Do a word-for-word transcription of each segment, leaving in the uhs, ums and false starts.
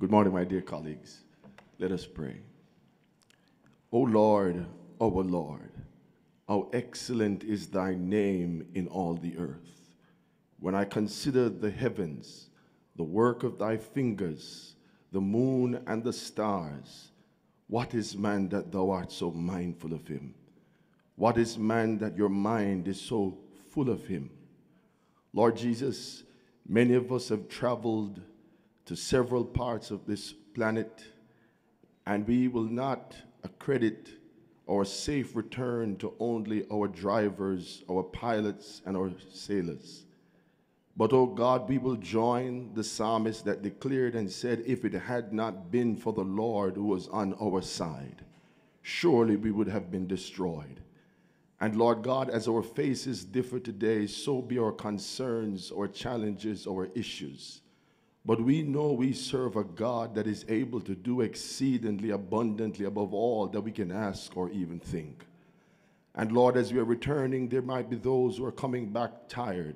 Good morning, my dear colleagues. Let us pray. O Lord, our Lord, how excellent is thy name in all the earth. When I consider the heavens, the work of thy fingers, the moon and the stars, what is man that thou art so mindful of him? What is man that your mind is so full of him? Lord Jesus, many of us have traveled to several parts of this planet, and we will not accredit our safe return to only our drivers, our pilots, and our sailors. But, oh God, we will join the psalmist that declared and said, if it had not been for the Lord who was on our side, surely we would have been destroyed. And Lord God, as our faces differ today, so be our concerns, our challenges, our issues. But we know we serve a God that is able to do exceedingly abundantly above all that we can ask or even think. And Lord, as we are returning, there might be those who are coming back tired.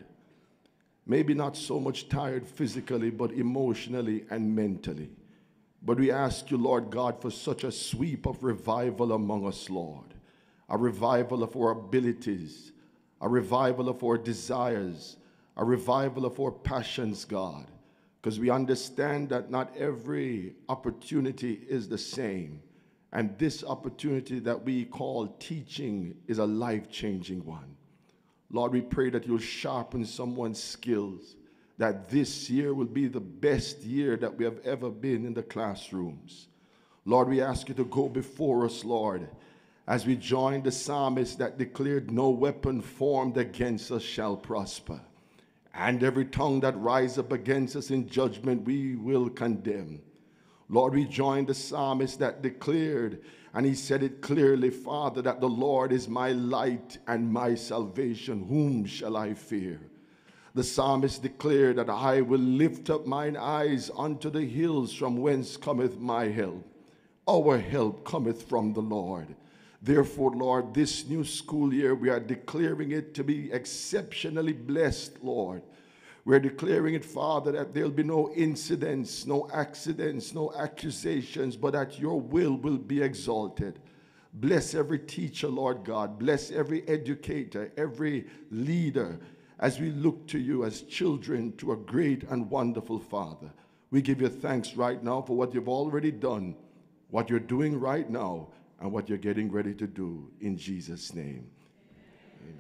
Maybe not so much tired physically, but emotionally and mentally. But we ask you, Lord God, for such a sweep of revival among us, Lord. A revival of our abilities, a revival of our desires, a revival of our passions, God. Because we understand that not every opportunity is the same. And this opportunity that we call teaching is a life-changing one. Lord, we pray that you'll sharpen someone's skills, that this year will be the best year that we have ever been in the classrooms. Lord, we ask you to go before us, Lord, as we join the psalmist that declared, no weapon formed against us shall prosper. And every tongue that rises up against us in judgment, we will condemn. Lord, we join the psalmist that declared, and he said it clearly, Father, that the Lord is my light and my salvation. Whom shall I fear? The psalmist declared that I will lift up mine eyes unto the hills from whence cometh my help. Our help cometh from the Lord. Therefore, Lord, this new school year, we are declaring it to be exceptionally blessed, Lord. We're declaring it, Father, that there'll be no incidents, no accidents, no accusations, but that your will will be exalted. Bless every teacher, Lord God. Bless every educator, every leader, as we look to you as children to a great and wonderful Father. We give you thanks right now for what you've already done, what you're doing right now, and what you're getting ready to do in Jesus' name. Amen.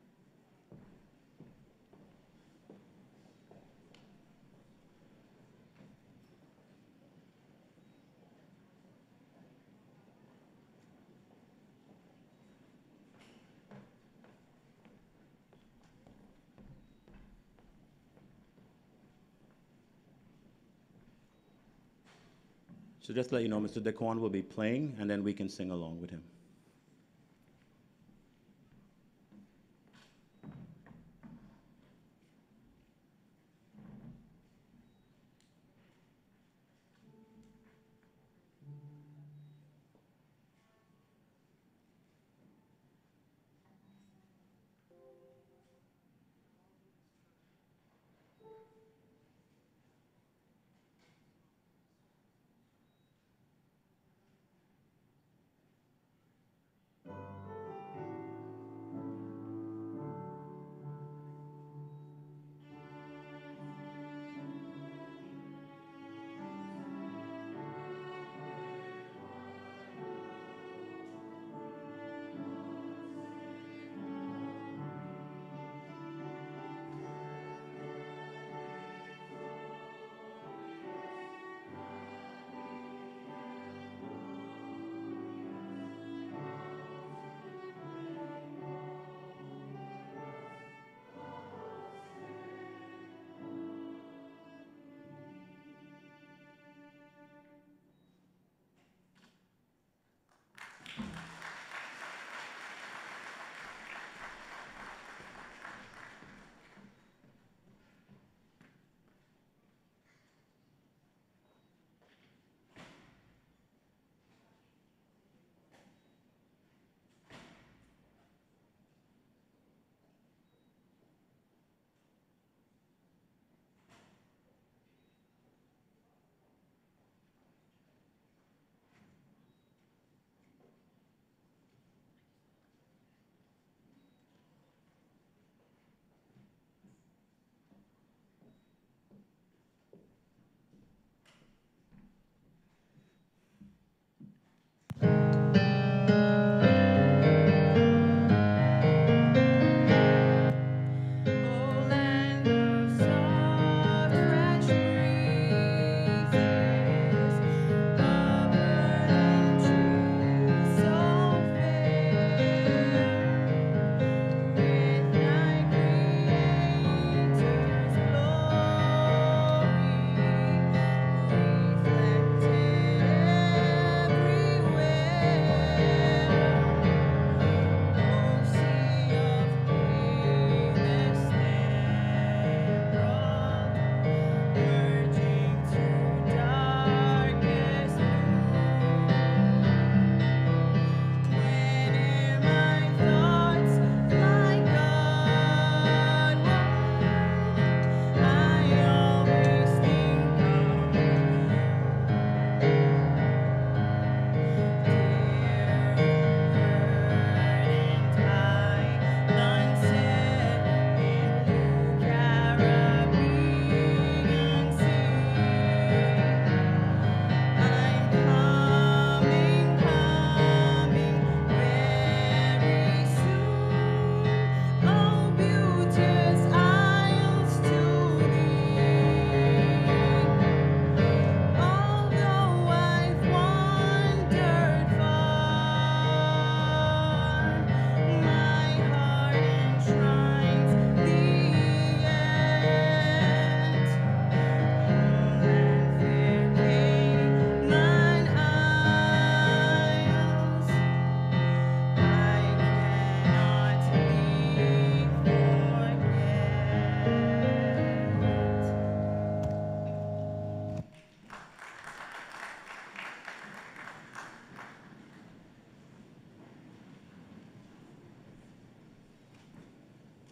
So just to let you know, Mister Dequan will be playing, and then we can sing along with him.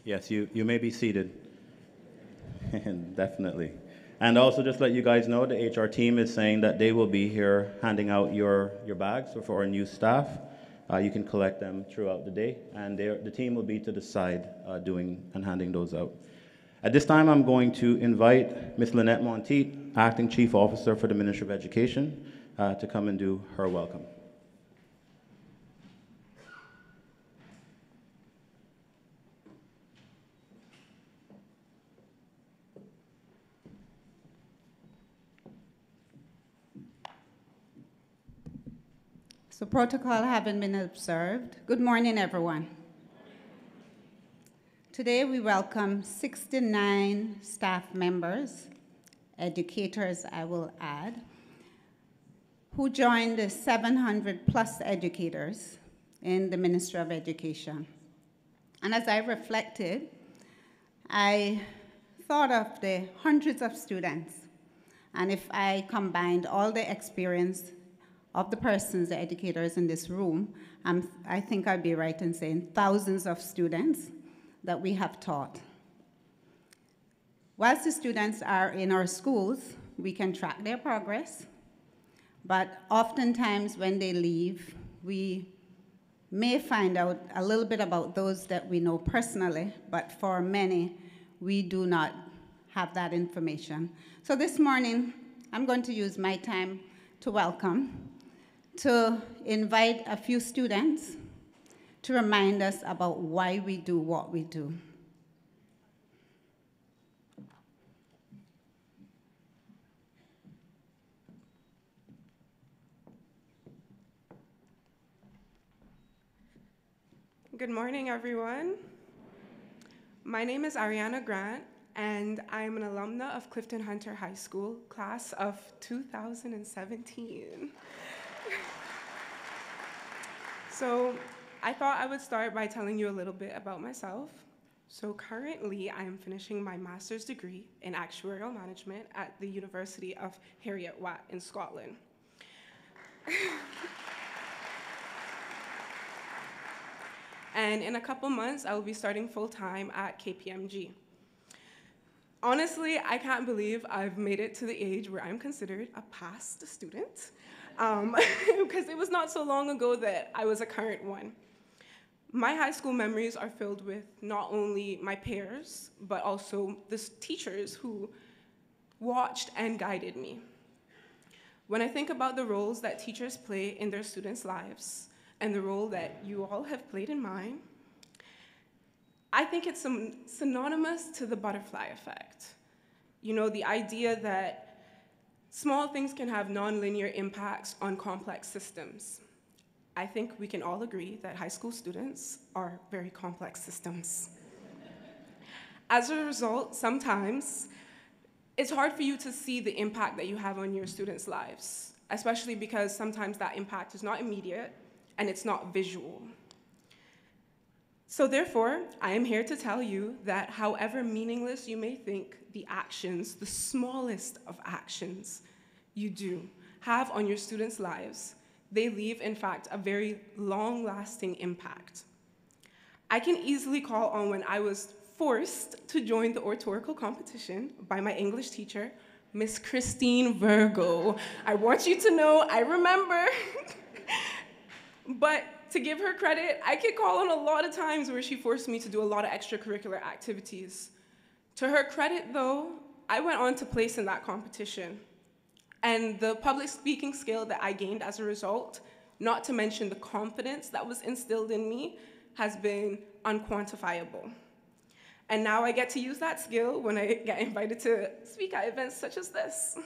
Yes, you, you may be seated. Definitely. And also just let you guys know, the H R team is saying that they will be here handing out your, your bags for our new staff. Uh, you can collect them throughout the day, and the team will be to the side uh, doing and handing those out. At this time, I'm going to invite Miz Lynette Monteith, Acting Chief Officer for the Ministry of Education, uh, to come and do her welcome. So protocol having been observed, good morning, everyone. Today we welcome sixty-nine staff members, educators I will add, who joined the seven hundred plus educators in the Ministry of Education. And as I reflected, I thought of the hundreds of students, and if I combined all the experience of the persons, the educators in this room, um, I think I'd be right in saying thousands of students that we have taught. Whilst the students are in our schools, we can track their progress, but oftentimes when they leave, we may find out a little bit about those that we know personally, but for many, we do not have that information. So this morning, I'm going to use my time to welcome, to invite a few students to remind us about why we do what we do. Good morning, everyone. My name is Ariana Grant, and I'm an alumna of Clifton Hunter High School, class of two thousand seventeen. So I thought I would start by telling you a little bit about myself. So currently, I am finishing my master's degree in actuarial management at the University of Heriot-Watt in Scotland. And in a couple months, I will be starting full-time at K P M G. Honestly, I can't believe I've made it to the age where I'm considered a past student, um, because it was not so long ago that I was a current one. My high school memories are filled with not only my peers, but also the teachers who watched and guided me. When I think about the roles that teachers play in their students' lives, and the role that you all have played in mine, I think it's synonymous to the butterfly effect. You know, the idea that small things can have nonlinear impacts on complex systems. I think we can all agree that high school students are very complex systems. As a result, sometimes it's hard for you to see the impact that you have on your students' lives, especially because sometimes that impact is not immediate and it's not visual. So therefore, I am here to tell you that however meaningless you may think the actions, the smallest of actions you do have on your students' lives, they leave, in fact, a very long-lasting impact. I can easily call on when I was forced to join the oratorical competition by my English teacher, Miss Christine Virgo. I want you to know I remember. But to give her credit, I could call on a lot of times where she forced me to do a lot of extracurricular activities. To her credit, though, I went on to place in that competition. And the public speaking skill that I gained as a result, not to mention the confidence that was instilled in me, has been unquantifiable. And now I get to use that skill when I get invited to speak at events such as this.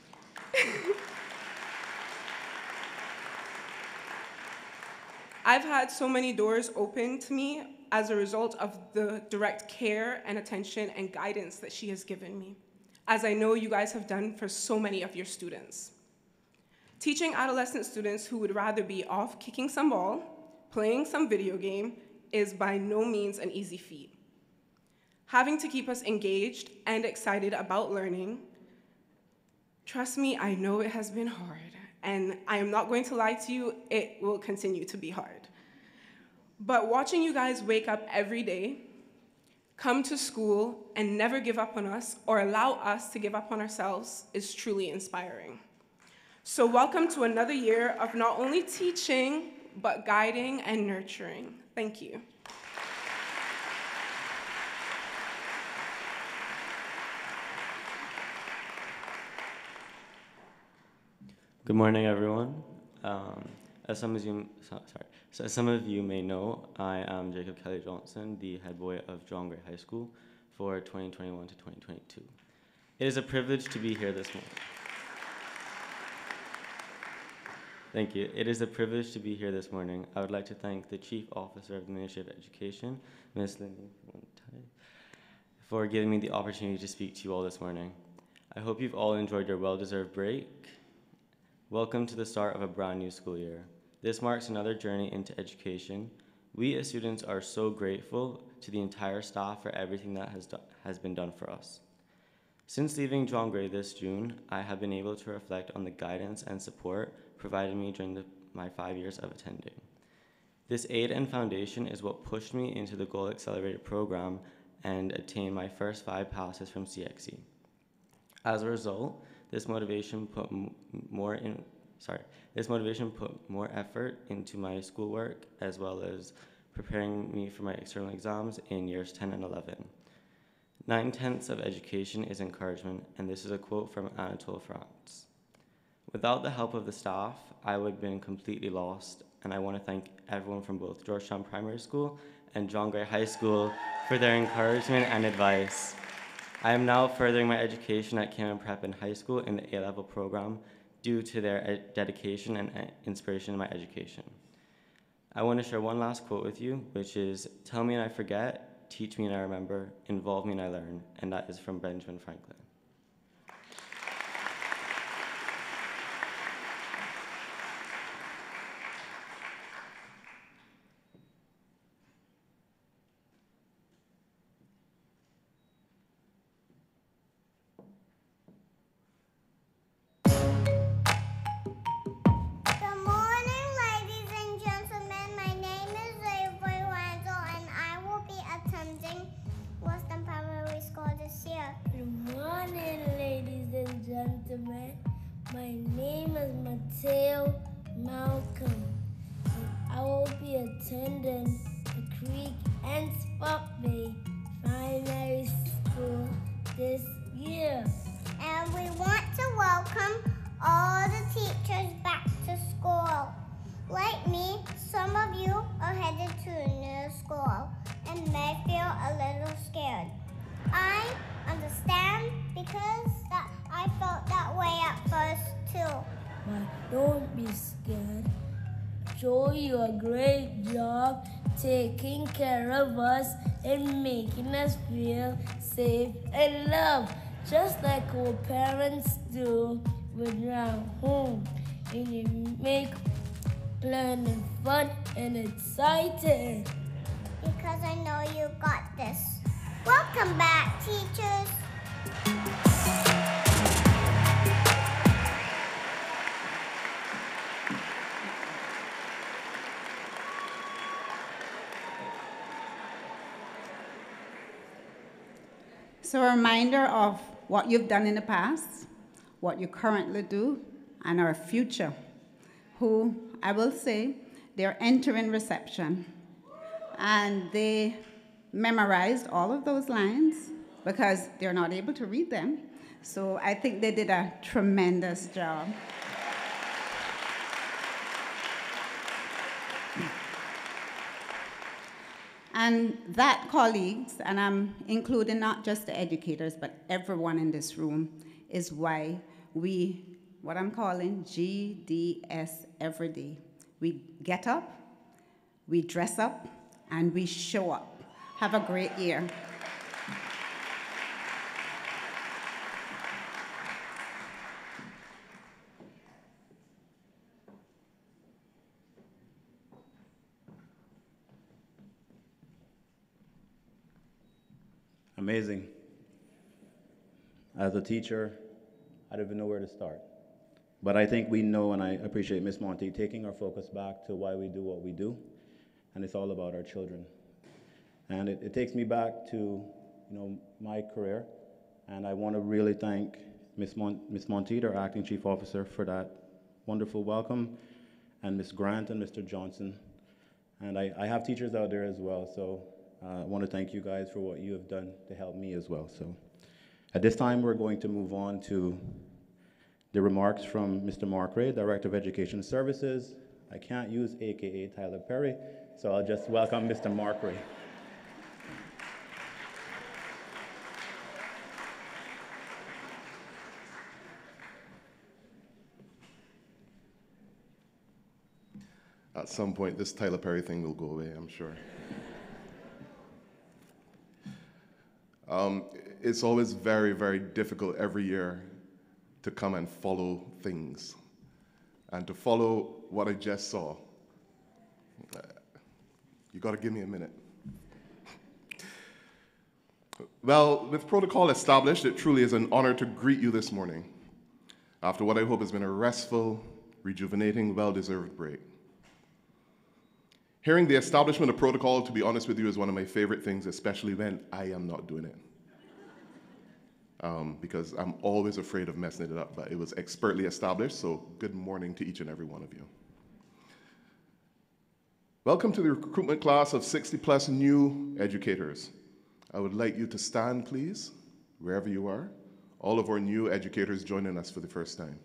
I've had so many doors open to me as a result of the direct care and attention and guidance that she has given me, as I know you guys have done for so many of your students. Teaching adolescent students who would rather be off kicking some ball, playing some video game, is by no means an easy feat. Having to keep us engaged and excited about learning, trust me, I know it has been hard. And I am not going to lie to you, it will continue to be hard. But watching you guys wake up every day, come to school and never give up on us or allow us to give up on ourselves is truly inspiring. So welcome to another year of not only teaching, but guiding and nurturing. Thank you. Good morning, everyone. Um, as some of you, so- sorry, so as some of you may know, I am Jacob Kelly Johnson, the head boy of John Gray High School for twenty twenty-one to twenty twenty-two. It is a privilege to be here this morning. Thank you. It is a privilege to be here this morning. I would like to thank the Chief Officer of the Ministry of Education, Miz Lindy, for giving me the opportunity to speak to you all this morning. I hope you've all enjoyed your well-deserved break. Welcome to the start of a brand new school year. This marks another journey into education. We as students are so grateful to the entire staff for everything that has, do has been done for us. Since leaving John Gray this June, I have been able to reflect on the guidance and support provided me during the, my five years of attending. This aid and foundation is what pushed me into the Goal Accelerator program and attained my first five passes from C X E. As a result, This motivation put m more in, sorry, this motivation put more effort into my schoolwork as well as preparing me for my external exams in years ten and eleven. Nine-tenths of education is encouragement, and this is a quote from Anatole France. Without the help of the staff, I would have been completely lost, and I want to thank everyone from both Georgetown Primary School and John Gray High School for their encouragement and advice. I am now furthering my education at Cayman Prep and High School in the A-level program due to their dedication and inspiration in my education. I want to share one last quote with you, which is, "Tell me and I forget, teach me and I remember, involve me and I learn," and that is from Benjamin Franklin. Gentlemen, my name is Mateo Malcolm, and I will be attending the Creek and Spot Bay Primary School this year. And we want to welcome all the teachers back to school. Like me, some of you are headed to a new school and may feel a little scared. I understand because that I felt that way at first too. But don't be scared. Joe, you a great job taking care of us and making us feel safe and loved, just like our parents do when you're at home. And you make learning fun and exciting. Because I know you got this. Welcome back, teachers. So a reminder of what you've done in the past, what you currently do, and our future, who, I will say, they're entering reception. And they memorized all of those lines because they're not able to read them. So I think they did a tremendous job. And that, colleagues, and I'm including not just the educators, but everyone in this room, is why we, what I'm calling G D S every day. We get up, we dress up, and we show up. Have a great year. Amazing. As a teacher, I don't even know where to start. But I think we know, and I appreciate Miz Monty taking our focus back to why we do what we do, and it's all about our children. And it, it takes me back to you know, my career. And I want to really thank Miss Mon- Miss Monteith, our acting chief officer, for that wonderful welcome, and Miss Grant and Mister Johnson. And I, I have teachers out there as well, so uh, I want to thank you guys for what you have done to help me as well. So at this time, we're going to move on to the remarks from Mister Mark Ray, Director of Education Services. I can't use A K A Tyler Perry, so I'll just welcome Mister Mark Ray. At some point, this Tyler Perry thing will go away, I'm sure. um, it's always very, very difficult every year to come and follow things and to follow what I just saw. Uh, you got to give me a minute. Well, with protocol established, it truly is an honor to greet you this morning after what I hope has been a restful, rejuvenating, well-deserved break. Hearing the establishment of protocol, to be honest with you, is one of my favorite things, especially when I am not doing it. Um, because I'm always afraid of messing it up, but it was expertly established, so good morning to each and every one of you. Welcome to the recruitment class of sixty plus new educators. I would like you to stand, please, wherever you are. All of our new educators joining us for the first time.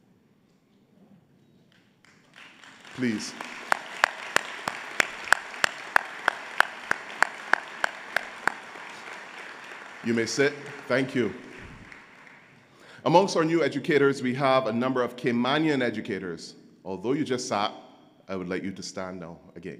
Please. You may sit. Thank you. Amongst our new educators, we have a number of Caymanian educators. Although you just sat, I would like you to stand now again.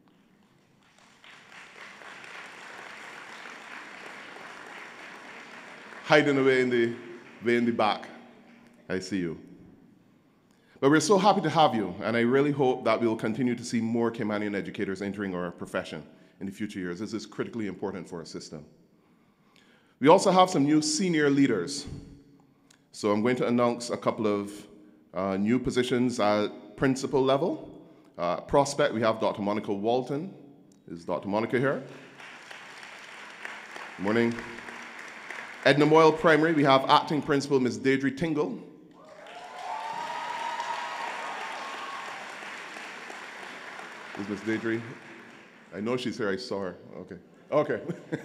Hiding away in the, way in the back. I see you. But we're so happy to have you, and I really hope that we will continue to see more Caymanian educators entering our profession in the future years. This is critically important for our system. We also have some new senior leaders. So I'm going to announce a couple of uh, new positions at principal level. Uh, prospect, we have Doctor Monica Walton. Is Doctor Monica here? Good morning. Edna Moyle Primary, we have acting principal Miz Deirdre Tingle. Is Miz Deirdre? I know she's here, I saw her. Okay. Okay.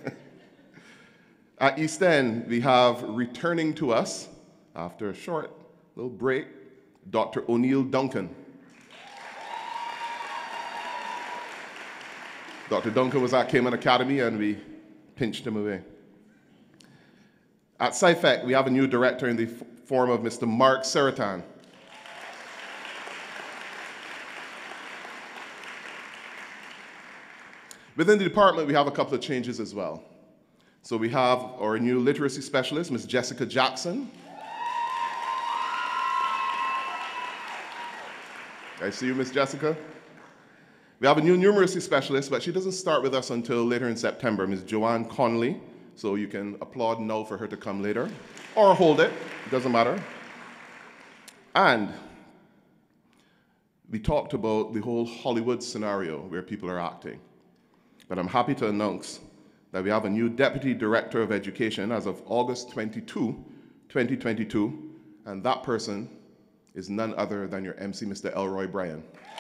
At East End, we have returning to us, after a short little break, Doctor O'Neill Duncan. Doctor Duncan was at Cayman Academy, and we pinched him away. At S I F E C, we have a new director in the form of Mister Mark Seratan. Within the department, we have a couple of changes as well. So we have our new literacy specialist, Miz Jessica Jackson. I see you, Miz Jessica. We have a new numeracy specialist, but she doesn't start with us until later in September, Miz Joanne Conley. So you can applaud now for her to come later, or hold it, it doesn't matter. And we talked about the whole Hollywood scenario where people are acting. But I'm happy to announce that we have a new Deputy Director of Education as of August twenty-second, twenty twenty-two, and that person is none other than your M C, Mister Elroy Bryan.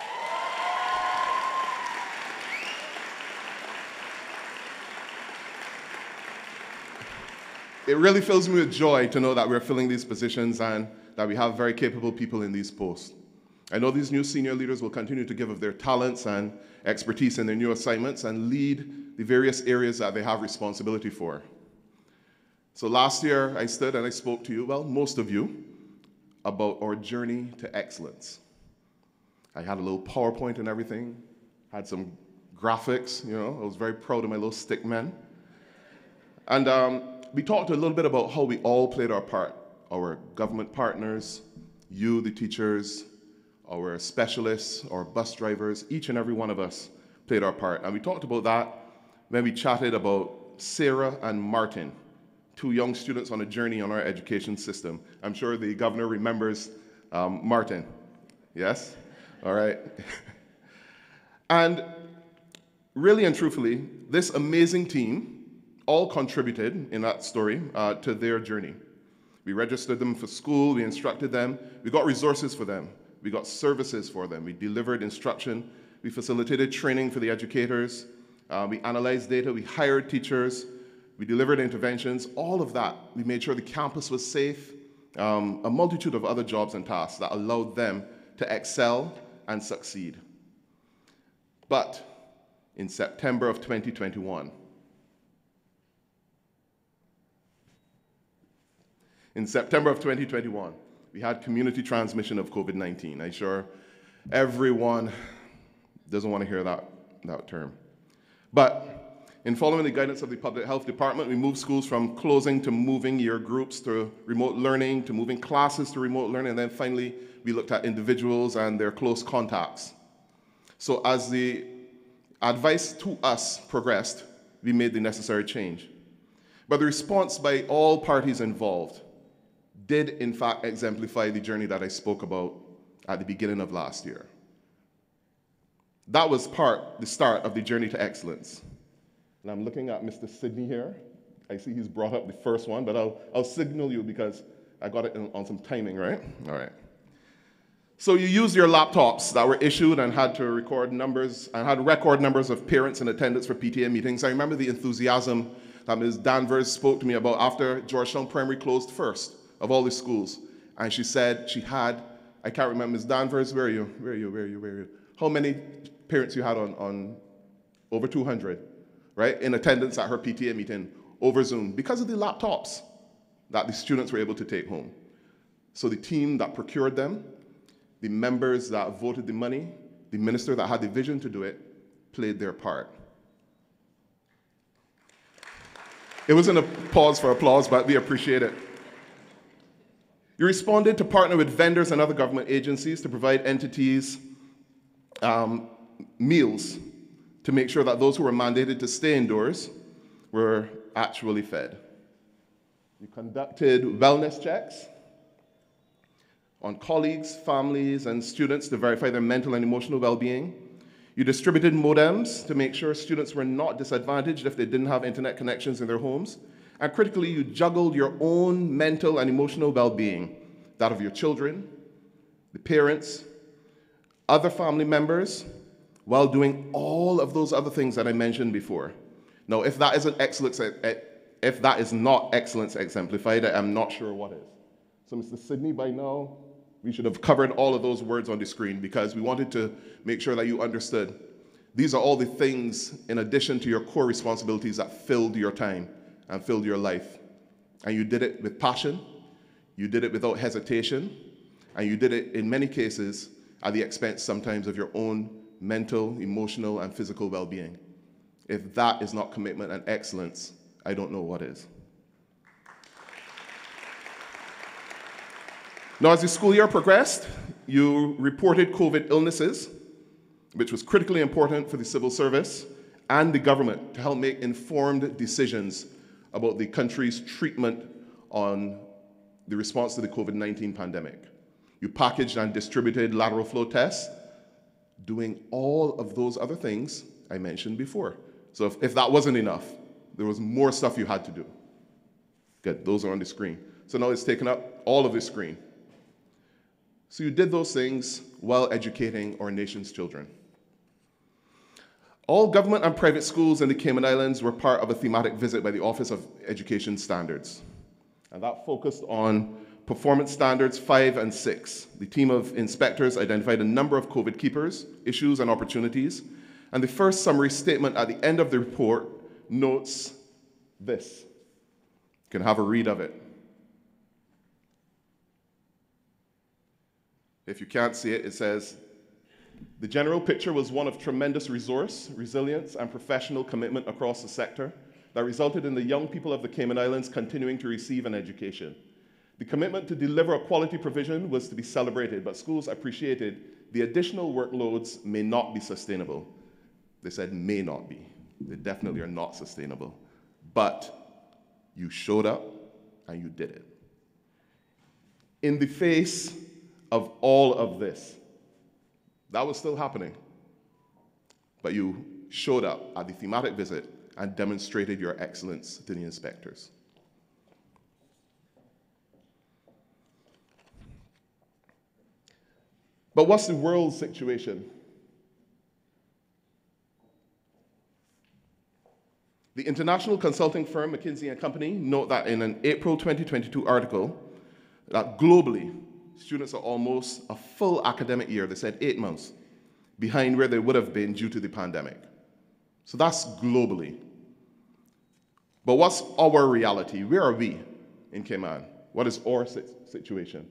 It really fills me with joy to know that we're filling these positions and that we have very capable people in these posts. I know these new senior leaders will continue to give of their talents and expertise in their new assignments and lead the various areas that they have responsibility for. So last year, I stood and I spoke to you, well, most of you, about our journey to excellence. I had a little PowerPoint and everything, had some graphics, you know, I was very proud of my little stick man. And um, we talked a little bit about how we all played our part, our government partners, you, the teachers, our specialists, our bus drivers, each and every one of us played our part. And we talked about that when we chatted about Sarah and Martin, two young students on a journey on our education system. I'm sure the governor remembers um, Martin. Yes? All right. And really and truthfully, this amazing team all contributed in that story uh, to their journey. We registered them for school, we instructed them, we got resources for them, we got services for them, we delivered instruction, we facilitated training for the educators, uh, we analyzed data, we hired teachers, we delivered interventions, all of that. We made sure the campus was safe, um, a multitude of other jobs and tasks that allowed them to excel and succeed. But in September of twenty twenty-one, in September of twenty twenty-one, we had community transmission of COVID nineteen. I'm sure everyone doesn't want to hear that, that term. But in following the guidance of the Public Health Department, we moved schools from closing to moving year groups to remote learning, to moving classes to remote learning, and then finally we looked at individuals and their close contacts. So as the advice to us progressed, we made the necessary change. But the response by all parties involved did in fact exemplify the journey that I spoke about at the beginning of last year. That was part, the start of the journey to excellence. And I'm looking at Mister Sidney here. I see he's brought up the first one, but I'll, I'll signal you because I got it in, on some timing, right? All right. So you used your laptops that were issued and had to record numbers, and had record numbers of parents in attendance for P T A meetings. I remember the enthusiasm that Miz Danvers spoke to me about after Georgetown Primary closed first of all the schools. And she said she had, I can't remember, Miz Danvers, where are you? Where are you? Where are you? Where are you? How many parents you had on, on over two hundred, right, in attendance at her P T A meeting over Zoom because of the laptops that the students were able to take home. So the team that procured them, the members that voted the money, the minister that had the vision to do it, played their part. It wasn't a pause for applause, but we appreciate it. You responded to partner with vendors and other government agencies to provide entities um, meals to make sure that those who were mandated to stay indoors were actually fed. You conducted wellness checks on colleagues, families, and students to verify their mental and emotional well-being. You distributed modems to make sure students were not disadvantaged if they didn't have internet connections in their homes. And critically, you juggled your own mental and emotional well-being, that of your children, the parents, other family members, while doing all of those other things that I mentioned before. Now, if that isn't excellence, if that is not excellence exemplified, I'm not sure what is. So, Mister Sidney, by now, we should have covered all of those words on the screen because we wanted to make sure that you understood. These are all the things, in addition to your core responsibilities, that filled your time and filled your life. And you did it with passion, you did it without hesitation, and you did it, in many cases, at the expense sometimes of your own mental, emotional, and physical well-being. If that is not commitment and excellence, I don't know what is. Now, as the school year progressed, you reported COVID illnesses, which was critically important for the civil service and the government to help make informed decisions about the country's treatment on the response to the COVID nineteen pandemic. You packaged and distributed lateral flow tests, doing all of those other things I mentioned before. So if, if that wasn't enough, there was more stuff you had to do. Good, those are on the screen. So now it's taken up all of the screen. So you did those things while educating our nation's children. All government and private schools in the Cayman Islands were part of a thematic visit by the Office of Education Standards. And that focused on performance standards five and six. The team of inspectors identified a number of COVID keepers, issues, and opportunities. And the first summary statement at the end of the report notes this. You can have a read of it. If you can't see it, it says, the general picture was one of tremendous resource, resilience, and professional commitment across the sector that resulted in the young people of the Cayman Islands continuing to receive an education. The commitment to deliver a quality provision was to be celebrated, but schools appreciated the additional workloads may not be sustainable. They said may not be. They definitely are not sustainable. But you showed up and you did it. In the face of all of this, that was still happening. But you showed up at the thematic visit and demonstrated your excellence to the inspectors. But what's the world situation? The international consulting firm McKinsey and Company note that in an April twenty twenty-two article, that globally, students are almost a full academic year, they said eight months, behind where they would have been due to the pandemic. So that's globally. But what's our reality? Where are we in Cayman? What is our situation?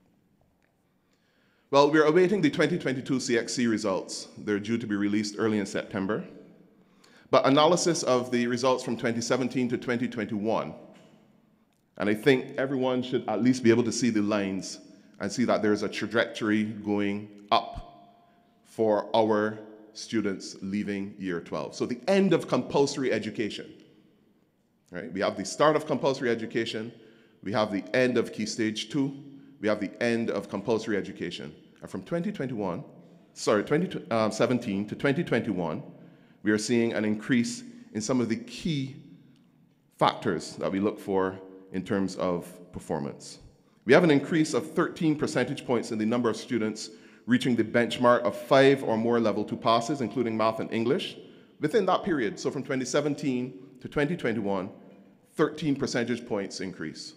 Well, we're awaiting the twenty twenty-two C X C results. They're due to be released early in September. But analysis of the results from twenty seventeen to twenty twenty-one, and I think everyone should at least be able to see the lines and see that there's a trajectory going up for our students leaving year twelve. So the end of compulsory education, right? We have the start of compulsory education, we have the end of Key Stage two, we have the end of compulsory education. And from twenty twenty-one, sorry, twenty seventeen to twenty twenty-one, we are seeing an increase in some of the key factors that we look for in terms of performance. We have an increase of thirteen percentage points in the number of students reaching the benchmark of five or more level two passes, including math and English, within that period. So from twenty seventeen to twenty twenty-one, thirteen percentage points increase.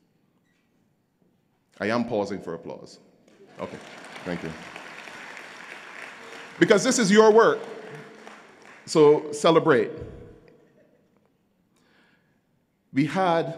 I am pausing for applause. Okay, thank you. Because this is your work, so celebrate. We had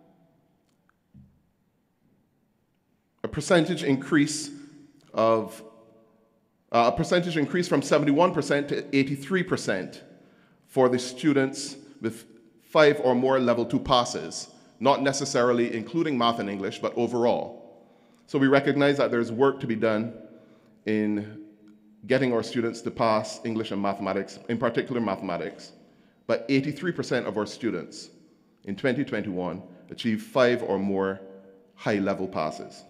a percentage increase of uh, a percentage increase from seventy-one percent to eighty-three percent for the students with five or more level two passes, not necessarily including math and English, but overall. So we recognize that there's work to be done in getting our students to pass English and mathematics, in particular mathematics, but eighty-three percent of our students in twenty twenty-one achieved five or more high-level passes.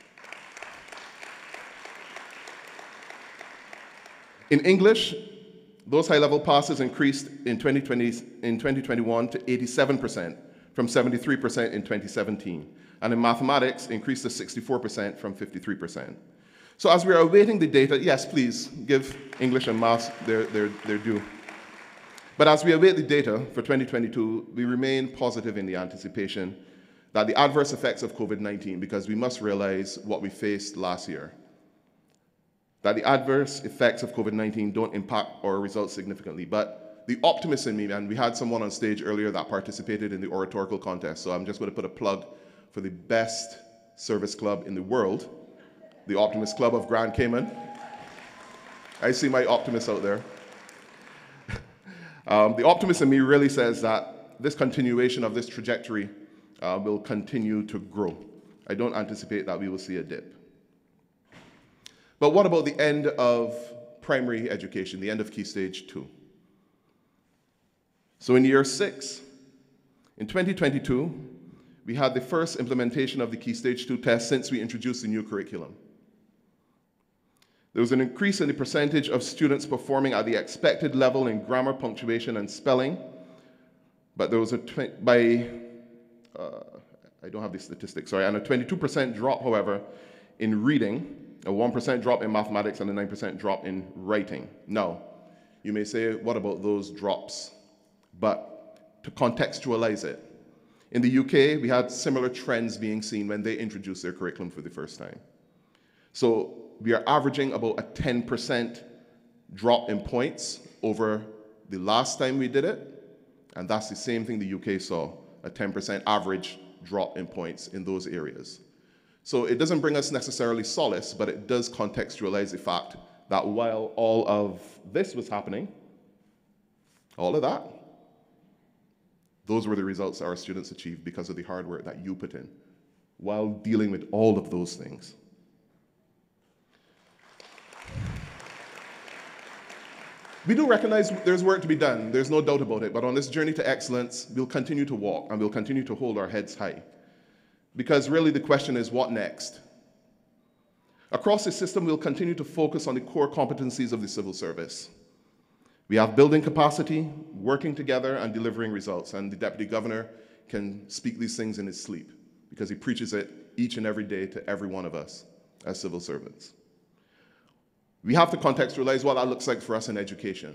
In English, those high-level passes increased in twenty twenty, in twenty twenty-one to eighty-seven percent from seventy-three percent in twenty seventeen, and in mathematics increased to sixty-four percent from fifty-three percent. So as we are awaiting the data, yes, please give English and math their, their, their due. But as we await the data for twenty twenty-two, we remain positive in the anticipation that the adverse effects of COVID nineteen, because we must realize what we faced last year, that the adverse effects of COVID nineteen don't impact our results significantly. But the optimist in me, and we had someone on stage earlier that participated in the oratorical contest, so I'm just going to put a plug for the best service club in the world, the Optimist Club of Grand Cayman. I see my optimists out there. um, the optimist in me really says that this continuation of this trajectory uh, will continue to grow. I don't anticipate that we will see a dip. But what about the end of primary education, the end of Key Stage two? So in year six, in twenty twenty-two, we had the first implementation of the Key Stage two test since we introduced the new curriculum. There was an increase in the percentage of students performing at the expected level in grammar, punctuation, and spelling, but there was a, by, uh, I don't have the statistics, sorry, and a twenty-two percent drop, however, in reading, a one percent drop in mathematics, and a nine percent drop in writing. Now, you may say, what about those drops? But to contextualize it, in the U K, we had similar trends being seen when they introduced their curriculum for the first time. So we are averaging about a ten percent drop in points over the last time we did it, and that's the same thing the U K saw, a ten percent average drop in points in those areas. So it doesn't bring us necessarily solace, but it does contextualize the fact that while all of this was happening, all of that, those were the results that our students achieved because of the hard work that you put in while dealing with all of those things. We do recognize there's work to be done, there's no doubt about it, but on this journey to excellence, we'll continue to walk and we'll continue to hold our heads high. Because really the question is, what next? Across the system, we'll continue to focus on the core competencies of the civil service. We have building capacity, working together and delivering results. And the Deputy Governor can speak these things in his sleep because he preaches it each and every day to every one of us as civil servants. We have to contextualize what that looks like for us in education.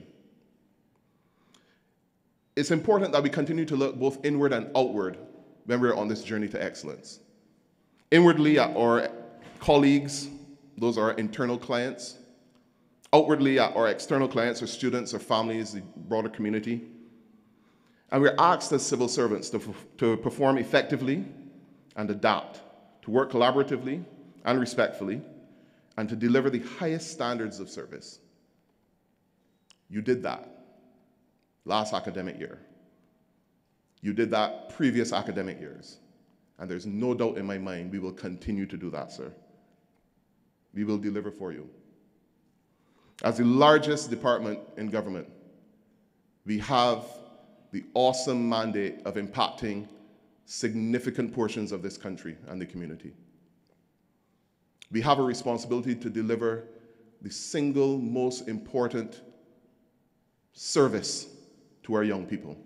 It's important that we continue to look both inward and outward when we're on this journey to excellence. Inwardly at our colleagues, those are our internal clients. Outwardly at our external clients, our students, our families, the broader community. And we're asked as civil servants to, to perform effectively and adapt, to work collaboratively and respectfully, and to deliver the highest standards of service. You did that last academic year. You did that previous academic years. And there's no doubt in my mind we will continue to do that, sir. We will deliver for you. As the largest department in government, we have the awesome mandate of impacting significant portions of this country and the community. We have a responsibility to deliver the single most important service to our young people.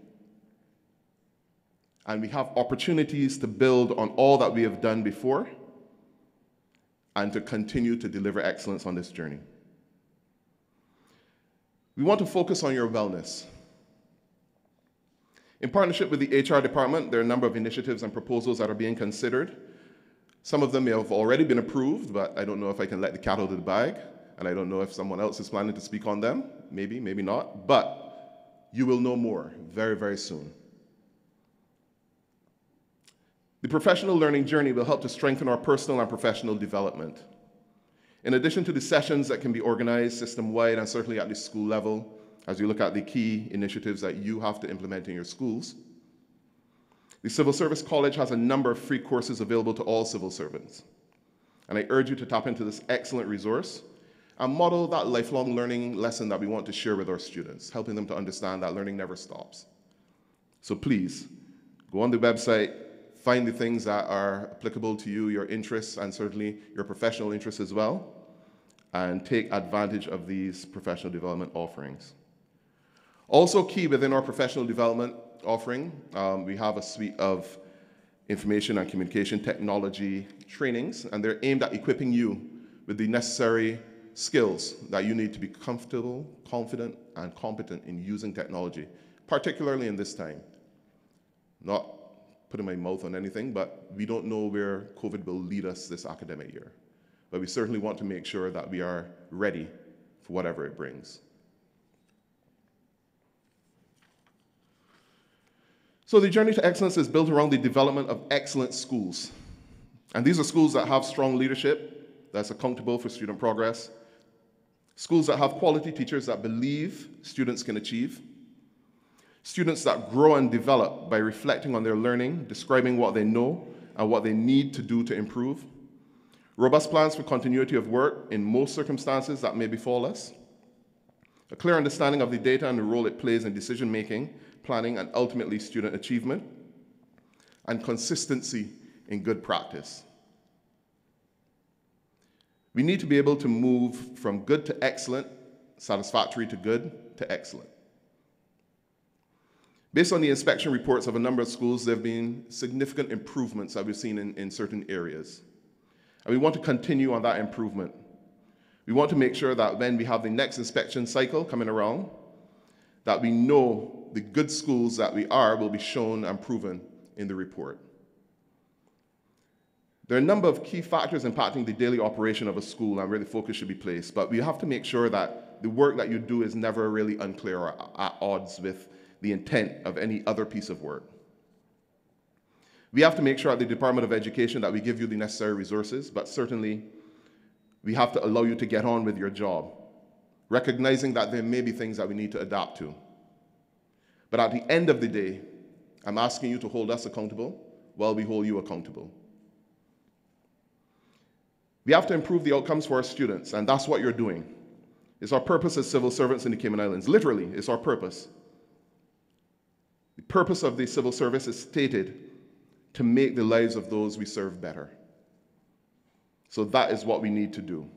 And we have opportunities to build on all that we have done before and to continue to deliver excellence on this journey. We want to focus on your wellness. In partnership with the H R department, there are a number of initiatives and proposals that are being considered. Some of them may have already been approved, but I don't know if I can let the cat out of the bag, and I don't know if someone else is planning to speak on them. Maybe, maybe not, but you will know more very, very soon. The professional learning journey will help to strengthen our personal and professional development. In addition to the sessions that can be organized system-wide and certainly at the school level, as you look at the key initiatives that you have to implement in your schools, the Civil Service College has a number of free courses available to all civil servants. And I urge you to tap into this excellent resource and model that lifelong learning lesson that we want to share with our students, helping them to understand that learning never stops. So please, go on the website, find the things that are applicable to you, your interests, and certainly your professional interests as well, and take advantage of these professional development offerings. Also key within our professional development offering, um, we have a suite of information and communication technology trainings, and they're aimed at equipping you with the necessary skills that you need to be comfortable, confident, and competent in using technology, particularly in this time. Not putting my mouth on anything, but we don't know where COVID will lead us this academic year. But we certainly want to make sure that we are ready for whatever it brings. So the journey to excellence is built around the development of excellent schools. And these are schools that have strong leadership, that's accountable for student progress, schools that have quality teachers that believe students can achieve, students that grow and develop by reflecting on their learning, describing what they know and what they need to do to improve, robust plans for continuity of work in most circumstances that may befall us, a clear understanding of the data and the role it plays in decision-making, planning, and ultimately student achievement, and consistency in good practice. We need to be able to move from good to excellent, satisfactory to good to excellent. Based on the inspection reports of a number of schools, there have been significant improvements that we've seen in, in certain areas. And we want to continue on that improvement. We want to make sure that when we have the next inspection cycle coming around, that we know the good schools that we are will be shown and proven in the report. There are a number of key factors impacting the daily operation of a school and where the focus should be placed, but we have to make sure that the work that you do is never really unclear or at odds with the intent of any other piece of work. We have to make sure at the Department of Education that we give you the necessary resources, but certainly we have to allow you to get on with your job, recognizing that there may be things that we need to adapt to. But at the end of the day, I'm asking you to hold us accountable while we hold you accountable. We have to improve the outcomes for our students, and that's what you're doing. It's our purpose as civil servants in the Cayman Islands. Literally, it's our purpose. The purpose of the civil service is stated to make the lives of those we serve better. So that is what we need to do.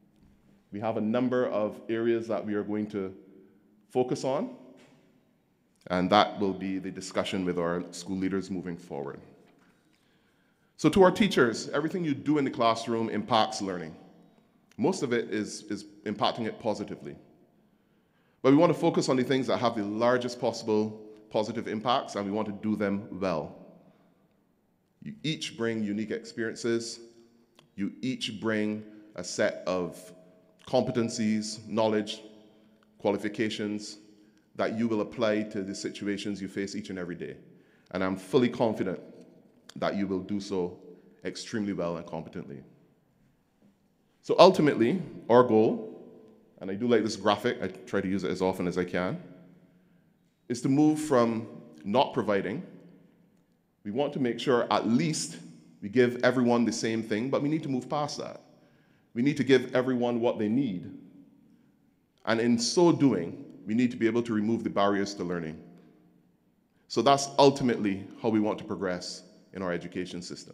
We have a number of areas that we are going to focus on, And that will be the discussion with our school leaders moving forward. So to our teachers, everything you do in the classroom impacts learning. Most of it is, is impacting it positively. But we want to focus on the things that have the largest possible positive impacts, and we want to do them well. You each bring unique experiences. You each bring a set of competencies, knowledge, qualifications that you will apply to the situations you face each and every day. And I'm fully confident that you will do so extremely well and competently. So ultimately, our goal, and I do like this graphic, I try to use it as often as I can, is to move from not providing. We want to make sure at least we give everyone the same thing, but we need to move past that. We need to give everyone what they need. And in so doing, we need to be able to remove the barriers to learning. So that's ultimately how we want to progress in our education system.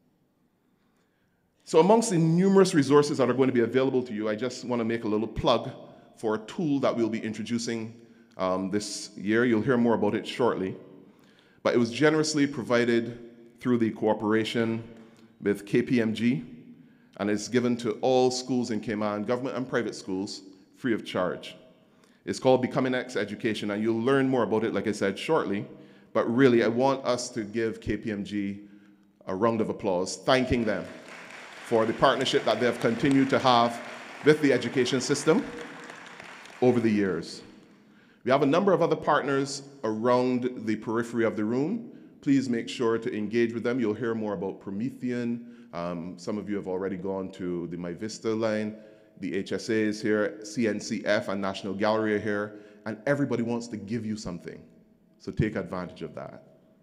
So amongst the numerous resources that are going to be available to you, I just want to make a little plug for a tool that we'll be introducing um, this year. You'll hear more about it shortly. But it was generously provided through the cooperation with K P M G, and it's given to all schools in Cayman, government and private schools, free of charge. It's called Becoming X Education, and you'll learn more about it, like I said, shortly. But really, I want us to give K P M G a round of applause, thanking them for the partnership that they have continued to have with the education system over the years. We have a number of other partners around the periphery of the room. Please make sure to engage with them. You'll hear more about Promethean. Um, some of you have already gone to the My Vista line. The H S A is here, C N C F and National Gallery are here, and everybody wants to give you something. So take advantage of that.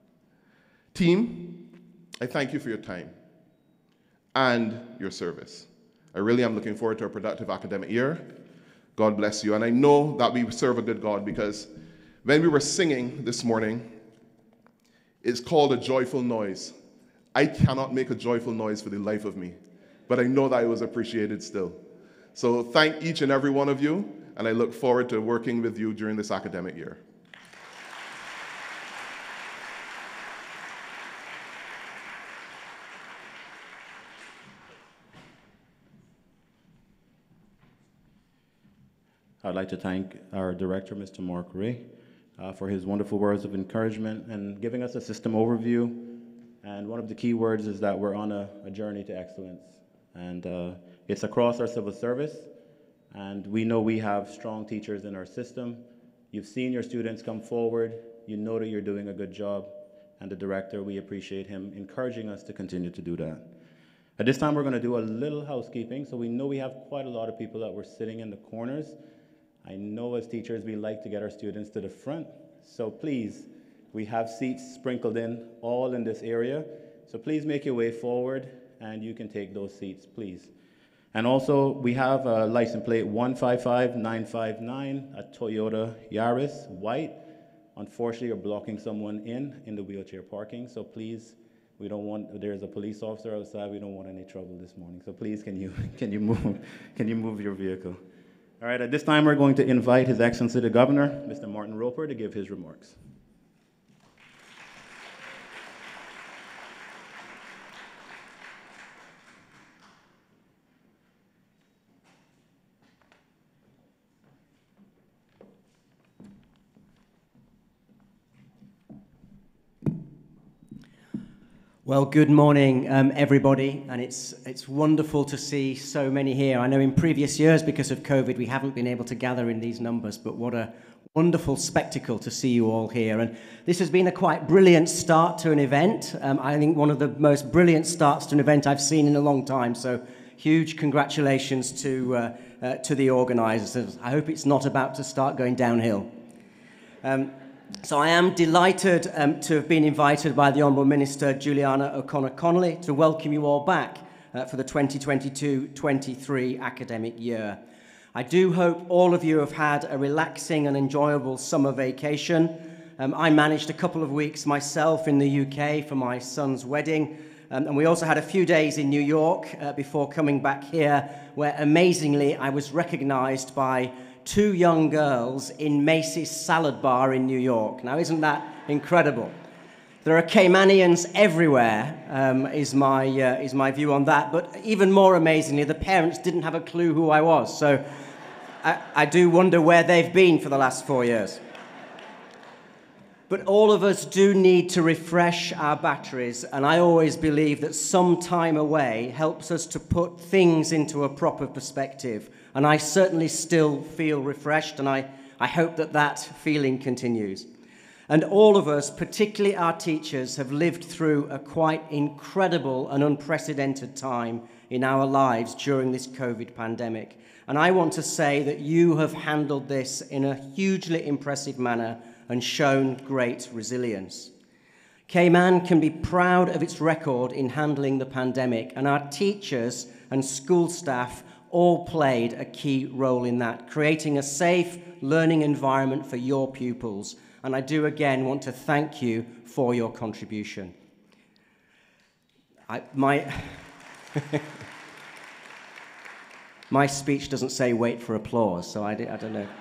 Team, I thank you for your time and your service. I really am looking forward to a productive academic year. God bless you. And I know that we serve a good God, because when we were singing this morning, it's called a joyful noise. I cannot make a joyful noise for the life of me, but I know that it was appreciated still. So thank each and every one of you, and I look forward to working with you during this academic year. I'd like to thank our director, Mister Mark Ray, uh, for his wonderful words of encouragement and giving us a system overview. And one of the key words is that we're on a, a journey to excellence. And uh, it's across our civil service. And we know we have strong teachers in our system. You've seen your students come forward. You know that you're doing a good job. And the director, we appreciate him encouraging us to continue to do that. At this time, we're going to do a little housekeeping. So we know we have quite a lot of people that were sitting in the corners. I know as teachers, we like to get our students to the front. So please, we have seats sprinkled in all in this area. So please make your way forward and you can take those seats, please. And also, we have a license plate one five five nine five nine, a Toyota Yaris, white. Unfortunately, you're blocking someone in, in the wheelchair parking. So please, we don't want, there's a police officer outside. We don't want any trouble this morning. So please, can you, can you move, can you move your vehicle? All right, at this time, we're going to invite His Excellency the Governor, Mister Martin Roper, to give his remarks. Well, good morning, um, everybody, and it's it's wonderful to see so many here. I know in previous years, because of COVID, we haven't been able to gather in these numbers, but what a wonderful spectacle to see you all here. And this has been a quite brilliant start to an event. Um, I think one of the most brilliant starts to an event I've seen in a long time, so huge congratulations to, uh, uh, to the organisers. I hope it's not about to start going downhill. Um, So I am delighted um, to have been invited by the Honourable Minister Juliana O'Connor-Connolly to welcome you all back uh, for the twenty twenty-two twenty-three academic year. I do hope all of you have had a relaxing and enjoyable summer vacation. Um, I managed a couple of weeks myself in the U K for my son's wedding, um, and we also had a few days in New York uh, before coming back here, where amazingly I was recognised by two young girls in Macy's salad bar in New York. Now, isn't that incredible? There are Caymanians everywhere, um, is, my, uh, is my view on that. But even more amazingly, the parents didn't have a clue who I was. So I, I do wonder where they've been for the last four years. But all of us do need to refresh our batteries, and I always believe that some time away helps us to put things into a proper perspective. And I certainly still feel refreshed, and I, I hope that that feeling continues. And all of us, particularly our teachers, have lived through a quite incredible and unprecedented time in our lives during this COVID pandemic. And I want to say that you have handled this in a hugely impressive manner and shown great resilience. Cayman can be proud of its record in handling the pandemic, and our teachers and school staff all played a key role in that, creating a safe learning environment for your pupils. And I do again want to thank you for your contribution. I, my, my speech doesn't say wait for applause, so I, I don't know.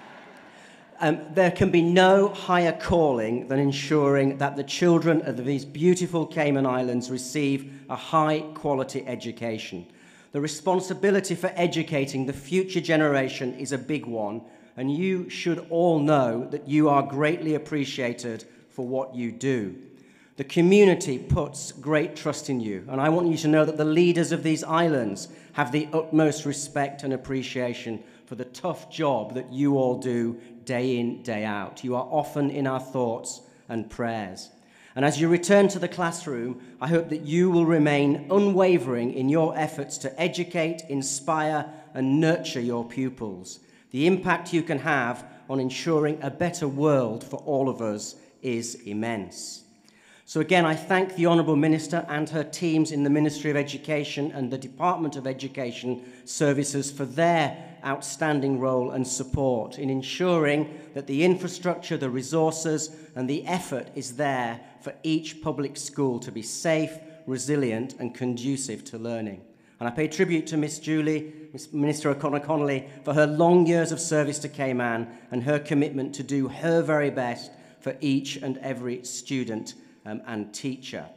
Um, there can be no higher calling than ensuring that the children of these beautiful Cayman Islands receive a high-quality education. The responsibility for educating the future generation is a big one, and you should all know that you are greatly appreciated for what you do. The community puts great trust in you, and I want you to know that the leaders of these islands have the utmost respect and appreciation for the tough job that you all do day in, day out. You are often in our thoughts and prayers. And as you return to the classroom, I hope that you will remain unwavering in your efforts to educate, inspire, and nurture your pupils. The impact you can have on ensuring a better world for all of us is immense. So again, I thank the Honourable Minister and her teams in the Ministry of Education and the Department of Education Services for their outstanding role and support in ensuring that the infrastructure, the resources, and the effort is there for each public school to be safe, resilient, and conducive to learning. And I pay tribute to Miss Julie, Miss Minister O'Connor Connolly, for her long years of service to Cayman and her commitment to do her very best for each and every student um, and teacher.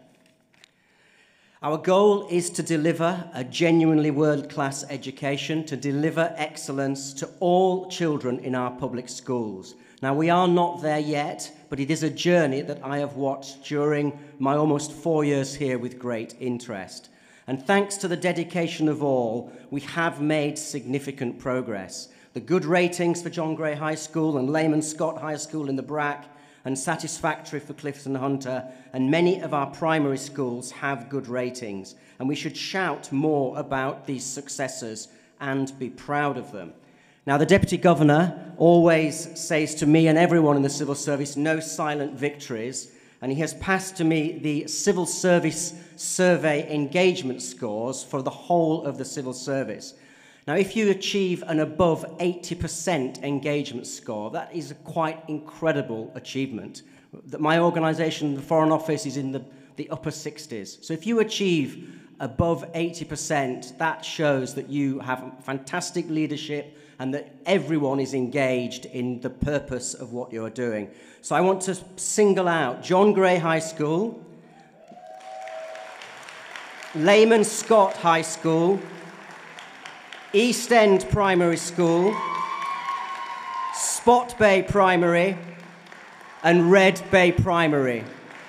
Our goal is to deliver a genuinely world-class education, to deliver excellence to all children in our public schools. Now, we are not there yet, but it is a journey that I have watched during my almost four years here with great interest. And thanks to the dedication of all, we have made significant progress. The good ratings for John Gray High School and Lehman Scott High School in the Brack, and satisfactory for Clifton Hunter, and many of our primary schools have good ratings, and we should shout more about these successes and be proud of them. Now, the Deputy Governor always says to me and everyone in the civil service, no silent victories, and he has passed to me the Civil Service Survey engagement scores for the whole of the civil service. Now, if you achieve an above eighty percent engagement score, that is a quite incredible achievement. My organisation, the Foreign Office, is in the, the upper sixties. So if you achieve above eighty percent, that shows that you have fantastic leadership and that everyone is engaged in the purpose of what you're doing. So I want to single out John Gray High School, Lehman Scott High School, East End Primary School, Spot Bay Primary, and Red Bay Primary.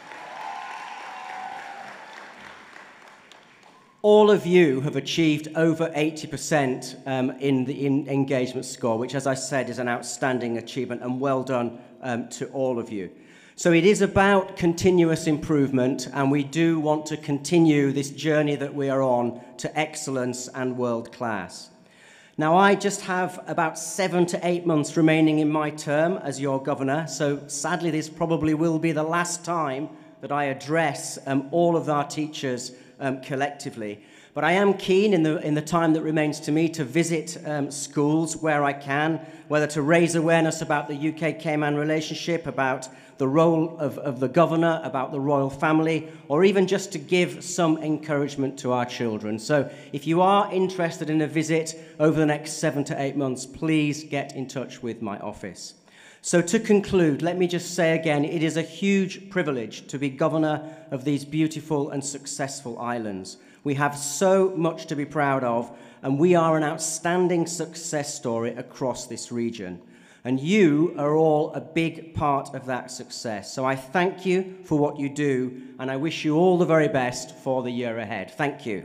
All of you have achieved over eighty percent um, in the in engagement score, which, as I said, is an outstanding achievement, and well done um, to all of you. So it is about continuous improvement, and we do want to continue this journey that we are on to excellence and world class. Now, I just have about seven to eight months remaining in my term as your governor, so sadly this probably will be the last time that I address um, all of our teachers um, collectively. But But I am keen in the, in the time that remains to me to visit um, schools where I can, whether to raise awareness about the U K Cayman relationship, about the role of, of the governor, about the royal family, or even just to give some encouragement to our children. So if you are interested in a visit over the next seven to eight months, please get in touch with my office. So to conclude, let me just say again, it is a huge privilege to be governor of these beautiful and successful islands. We have so much to be proud of, and we are an outstanding success story across this region. And you are all a big part of that success. So I thank you for what you do, and I wish you all the very best for the year ahead. Thank you.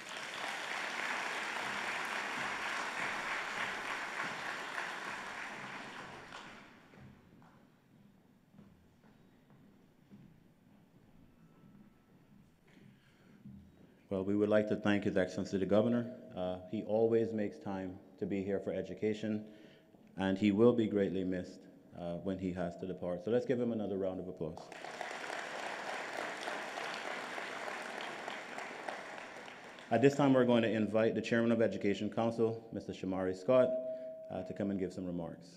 Well, we would like to thank His Excellency the Governor. Uh, he always makes time to be here for education, and he will be greatly missed uh, when he has to depart. So let's give him another round of applause. At this time, we're going to invite the Chairman of Education Council, Mister Shamari Scott, uh, to come and give some remarks.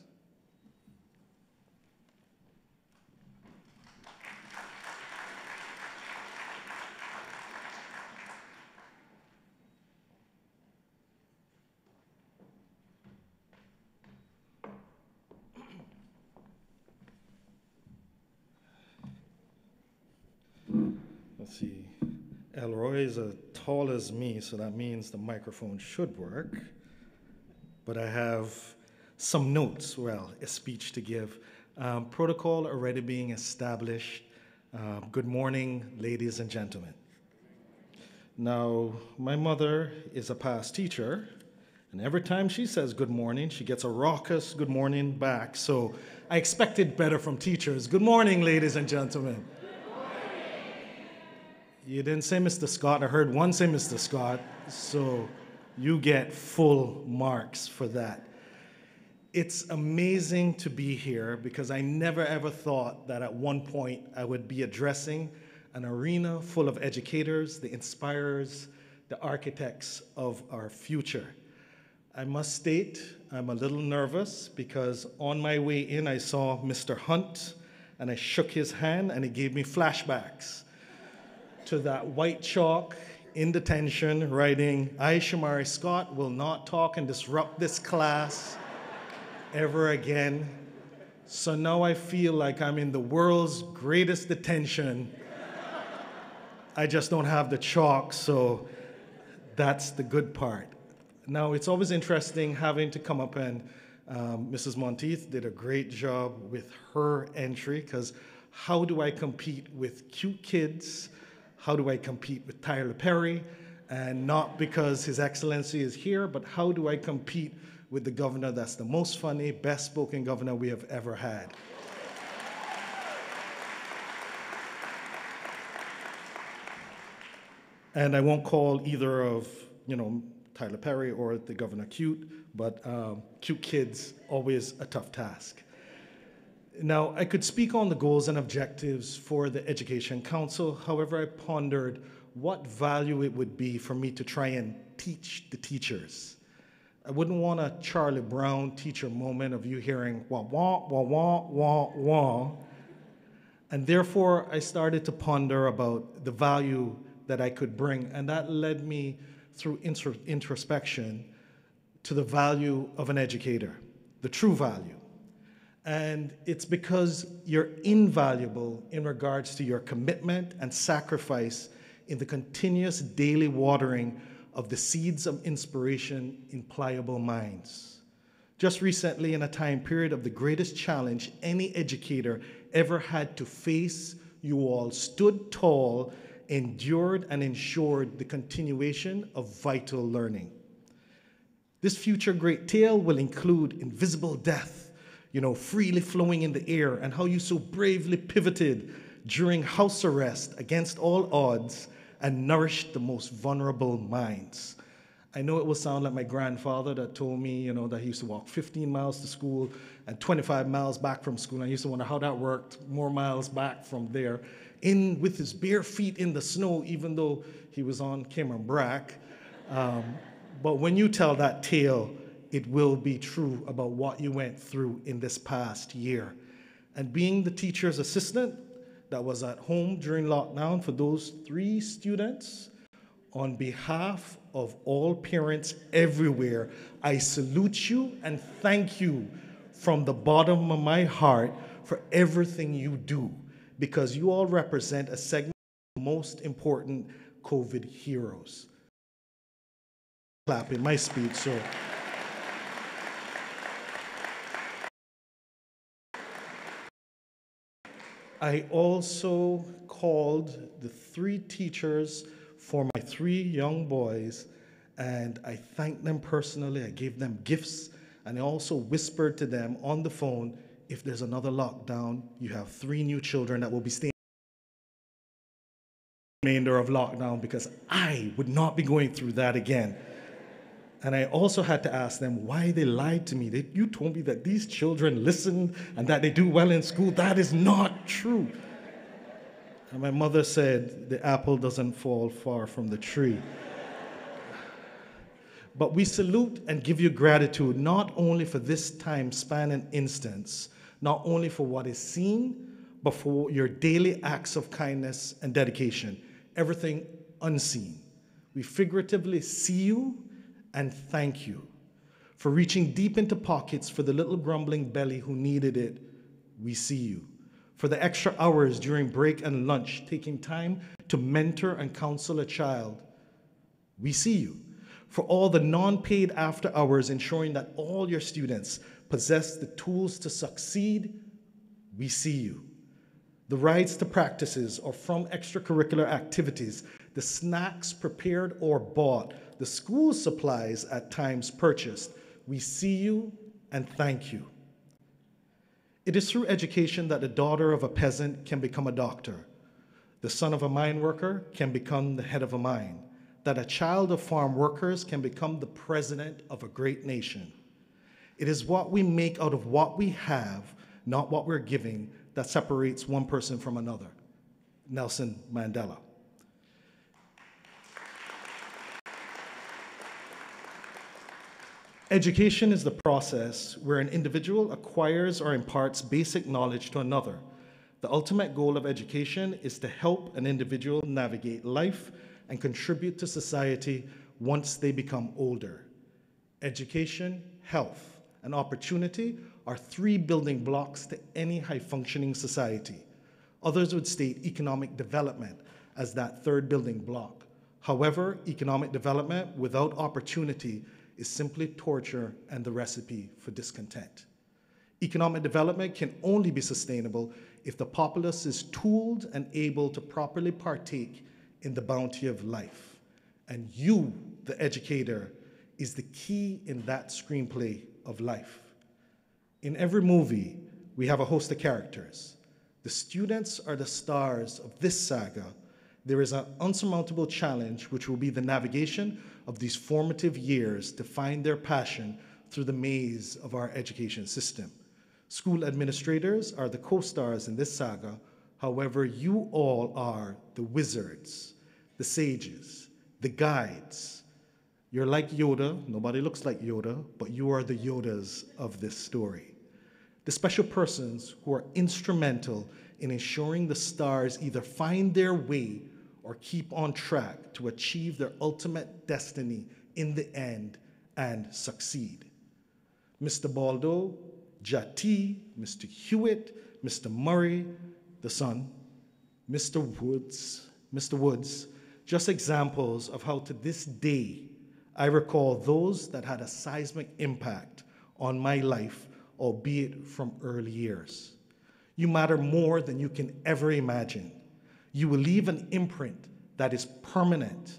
Let's see, Elroy is as tall as me, so that means the microphone should work. But I have some notes, well, a speech to give. Um, protocol already being established. Uh, good morning, ladies and gentlemen. Now, my mother is a past teacher, and every time she says good morning, she gets a raucous good morning back. So I expected better from teachers. Good morning, ladies and gentlemen. You didn't say Mister Scott. I heard one say Mister Scott, so you get full marks for that. It's amazing to be here because I never ever thought that at one point I would be addressing an arena full of educators, the inspirers, the architects of our future. I must state I'm a little nervous because on my way in I saw Mister Hunt and I shook his hand and he gave me flashbacks to that white chalk in detention writing, I, Shamari Scott, will not talk and disrupt this class ever again. So now I feel like I'm in the world's greatest detention. I just don't have the chalk, so that's the good part. Now, it's always interesting having to come up and um, Missus Monteith did a great job with her entry, because how do I compete with cute kids? How do I compete with Tyler Perry? And not because His Excellency is here, but how do I compete with the governor that's the most funny, best spoken governor we have ever had? And I won't call either of, you know, Tyler Perry or the governor cute, but um, cute kids, always a tough task. Now, I could speak on the goals and objectives for the Education Council. However, I pondered what value it would be for me to try and teach the teachers. I wouldn't want a Charlie Brown teacher moment of you hearing wah, wah, wah, wah, wah, wah. And therefore, I started to ponder about the value that I could bring, and that led me through intro introspection to the value of an educator, the true value. And it's because you're invaluable in regards to your commitment and sacrifice in the continuous daily watering of the seeds of inspiration in pliable minds. Just recently, in a time period of the greatest challenge any educator ever had to face, you all stood tall, endured, and ensured the continuation of vital learning. This future great tale will include invisible death, you know, freely flowing in the air, and how you so bravely pivoted during house arrest against all odds and nourished the most vulnerable minds. I know it will sound like my grandfather that told me, you know, that he used to walk fifteen miles to school and twenty-five miles back from school. I used to wonder how that worked, more miles back from there, in with his bare feet in the snow, even though he was on Cayman Brack. Um, but when you tell that tale, it will be true about what you went through in this past year. And being the teacher's assistant that was at home during lockdown for those three students, on behalf of all parents everywhere, I salute you and thank you from the bottom of my heart for everything you do, because you all represent a segment of the most important COVID heroes. Clap in my speech, so. I also called the three teachers for my three young boys, and I thanked them personally. I gave them gifts, and I also whispered to them on the phone, if there's another lockdown, you have three new children that will be staying the remainder of lockdown, because I would not be going through that again. And I also had to ask them why they lied to me. They, you told me that these children listen and that they do well in school. That is not true. And my mother said, the apple doesn't fall far from the tree. But we salute and give you gratitude, not only for this time span and instance, not only for what is seen, but for your daily acts of kindness and dedication, everything unseen. We figuratively see you and thank you for reaching deep into pockets for the little grumbling belly who needed it. We see you. For the extra hours during break and lunch, taking time to mentor and counsel a child. We see you. For all the non-paid after hours, ensuring that all your students possess the tools to succeed. We see you. The rides to practices or from extracurricular activities, the snacks prepared or bought, the school supplies at times purchased. We see you and thank you. It is through education that the daughter of a peasant can become a doctor, the son of a mine worker can become the head of a mine, that a child of farm workers can become the president of a great nation. It is what we make out of what we have, not what we're giving, that separates one person from another. Nelson Mandela. Education is the process where an individual acquires or imparts basic knowledge to another. The ultimate goal of education is to help an individual navigate life and contribute to society once they become older. Education, health, and opportunity are three building blocks to any high-functioning society. Others would state economic development as that third building block. However, economic development without opportunity is simply torture and the recipe for discontent. Economic development can only be sustainable if the populace is tooled and able to properly partake in the bounty of life. And you, the educator, is the key in that screenplay of life. In every movie, we have a host of characters. The students are the stars of this saga. There is an unsurmountable challenge, which will be the navigation of these formative years to find their passion through the maze of our education system. School administrators are the co-stars in this saga. However, you all are the wizards, the sages, the guides. You're like Yoda. Nobody looks like Yoda, but you are the Yodas of this story. The special persons who are instrumental in ensuring the stars either find their way or keep on track to achieve their ultimate destiny in the end and succeed. Mister Baldo, Jati, Mister Hewitt, Mister Murray, the son, Mister Woods, Mister Woods, just examples of how to this day I recall those that had a seismic impact on my life, albeit from early years. You matter more than you can ever imagine. You will leave an imprint that is permanent.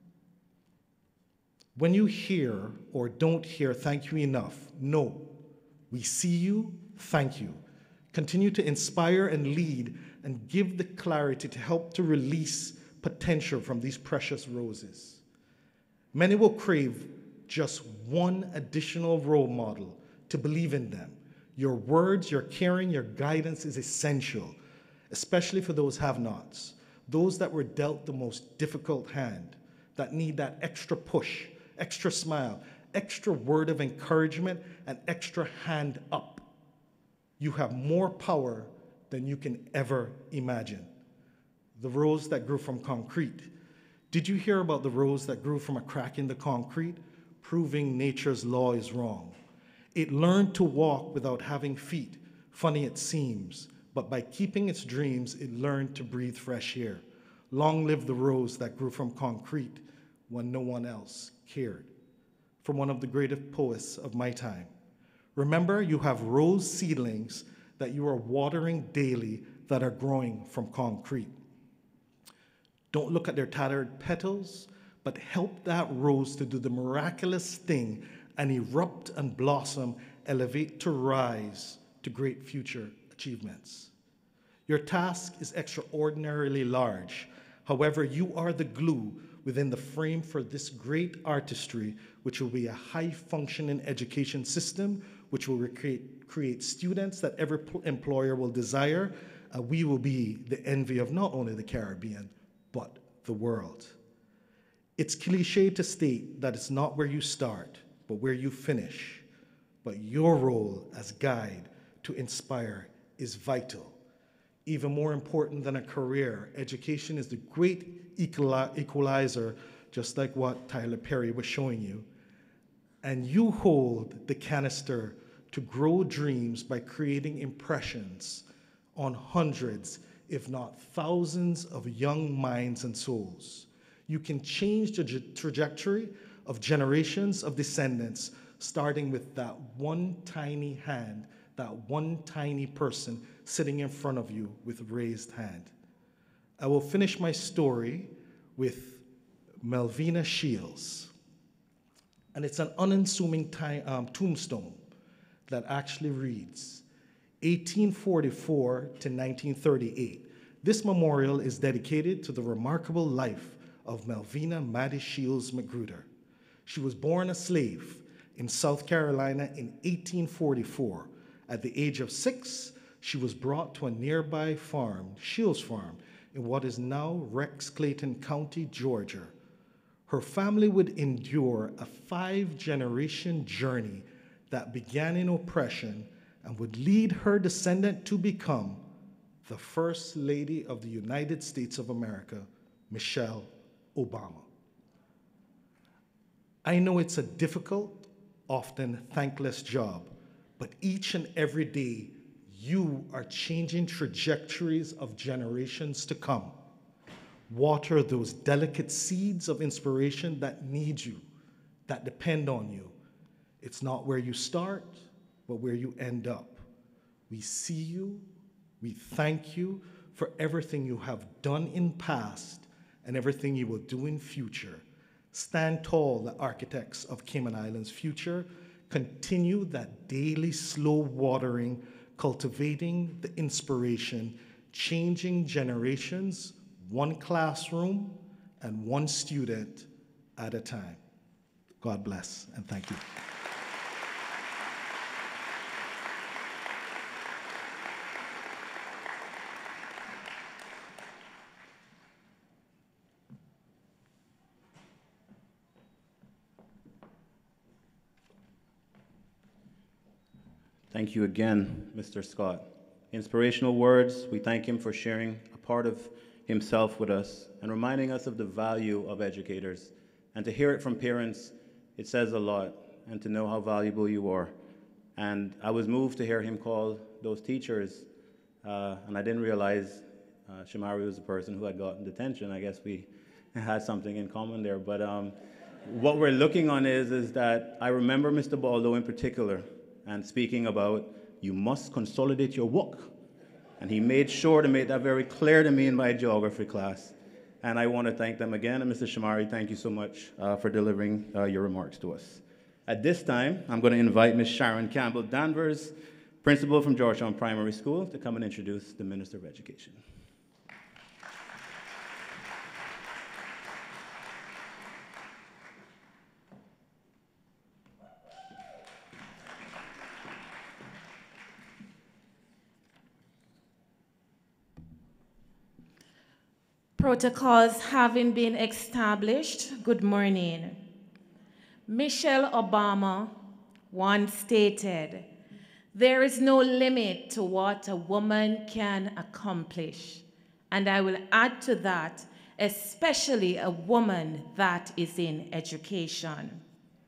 When you hear or don't hear thank you enough, know we see you, thank you. Continue to inspire and lead and give the clarity to help to release potential from these precious roses. Many will crave just one additional role model to believe in them. Your words, your caring, your guidance is essential, especially for those have-nots, those that were dealt the most difficult hand, that that need that extra push, extra smile, extra word of encouragement, and extra hand up. You have more power than you can ever imagine. The rose that grew from concrete. Did you hear about the rose that grew from a crack in the concrete, proving nature's law is wrong? It learned to walk without having feet. Funny it seems, but by keeping its dreams, it learned to breathe fresh air. Long live the rose that grew from concrete when no one else cared. From one of the greatest poets of my time. Remember, you have rose seedlings that you are watering daily that are growing from concrete. Don't look at their tattered petals, but help that rose to do the miraculous thing and erupt and blossom, elevate to rise to great future achievements. Your task is extraordinarily large. However, you are the glue within the frame for this great artistry, which will be a high-functioning education system, which will create, create students that every employer will desire. Uh, we will be the envy of not only the Caribbean, but the world. It's cliche to state that it's not where you start, but where you finish. But your role as guide to inspire is vital. Even more important than a career, education is the great equali- equalizer, just like what Tyler Perry was showing you. And you hold the canister to grow dreams by creating impressions on hundreds, if not thousands, of young minds and souls. You can change the tra- trajectory of generations of descendants, starting with that one tiny hand, that one tiny person sitting in front of you with raised hand. I will finish my story with Melvina Shields. And it's an unassuming time, um, tombstone that actually reads, eighteen forty-four to nineteen thirty-eight. This memorial is dedicated to the remarkable life of Melvina Maddie Shields Magruder. She was born a slave in South Carolina in eighteen forty-four. At the age of six, she was brought to a nearby farm, Shields Farm, in what is now Rex Clayton County, Georgia. Her family would endure a five-generation journey that began in oppression and would lead her descendant to become the First Lady of the United States of America, Michelle Obama. I know it's a difficult, often thankless job, but each and every day, you are changing trajectories of generations to come. Water those delicate seeds of inspiration that need you, that depend on you. It's not where you start, but where you end up. We see you, we thank you for everything you have done in past and everything you will do in future. Stand tall, the architects of Cayman Islands' future. Continue that daily slow watering, cultivating the inspiration, changing generations, one classroom and one student at a time. God bless and thank you. Thank you again, Mister Scott. Inspirational words. We thank him for sharing a part of himself with us and reminding us of the value of educators. And to hear it from parents, it says a lot, and to know how valuable you are. And I was moved to hear him call those teachers, uh, and I didn't realize uh, Shamari was the person who had gotten detention. I guess we had something in common there. But um, what we're looking on is, is that I remember Mister Baldo in particular, and speaking about, you must consolidate your work. And he made sure to make that very clear to me in my geography class. And I want to thank them again. And Mister Shamari, thank you so much uh, for delivering uh, your remarks to us. At this time, I'm going to invite Miz Sharon Campbell Danvers, principal from Georgetown Primary School, to come and introduce the Minister of Education. Protocols having been established, good morning. Michelle Obama once stated, "There is no limit to what a woman can accomplish." And I will add to that, especially a woman that is in education.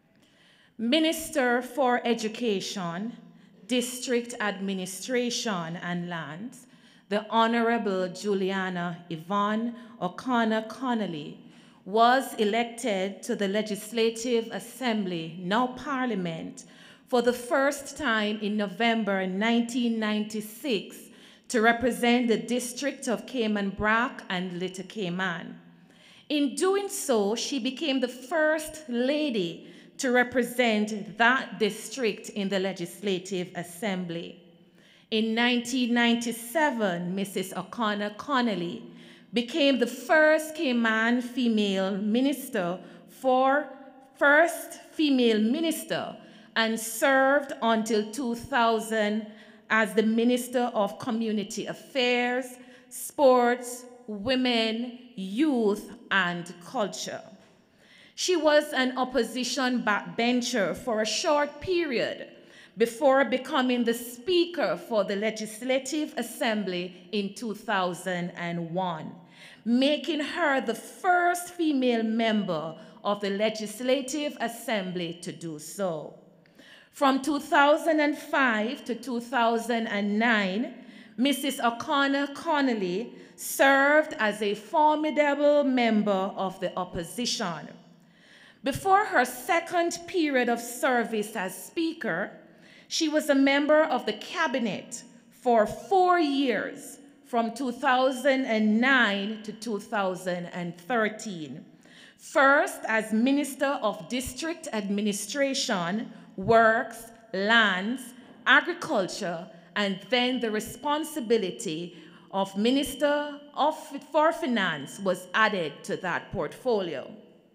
Minister for Education, District Administration and Lands, the Honorable Juliana Yvonne O'Connor Connolly, was elected to the Legislative Assembly, now Parliament, for the first time in November nineteen ninety-six to represent the District of Cayman Brac and Little Cayman. In doing so, she became the first lady to represent that district in the Legislative Assembly. In nineteen ninety-seven, Missus O'Connor Connolly became the first Cayman female minister for first female minister and served until two thousand as the Minister of Community Affairs, Sports, Women, Youth, and Culture. She was an opposition backbencher for a short period before becoming the Speaker for the Legislative Assembly in two thousand one, making her the first female member of the Legislative Assembly to do so. From two thousand five to two thousand nine, Missus O'Connor Connolly served as a formidable member of the opposition. Before her second period of service as Speaker, she was a member of the Cabinet for four years, from two thousand nine to two thousand thirteen. First as Minister of District Administration, Works, Lands, Agriculture, and then the responsibility of Minister of, for Finance was added to that portfolio.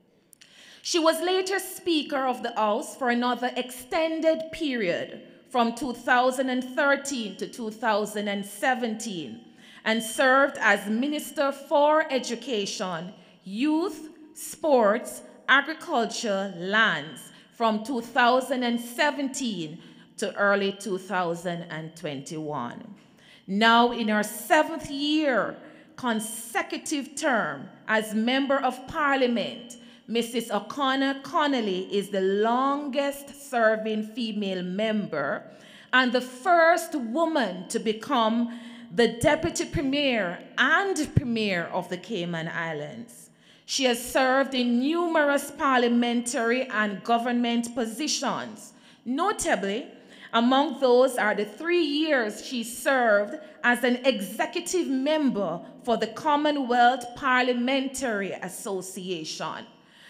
She was later Speaker of the House for another extended period from two thousand thirteen to two thousand seventeen and served as Minister for Education, Youth, Sports, Agriculture, Lands from two thousand seventeen to early two thousand twenty-one. Now in her seventh year consecutive term as Member of Parliament, Missus O'Connor Connolly is the longest-serving female member and the first woman to become the Deputy Premier and Premier of the Cayman Islands. She has served in numerous parliamentary and government positions. Notably, among those are the three years she served as an executive member for the Commonwealth Parliamentary Association.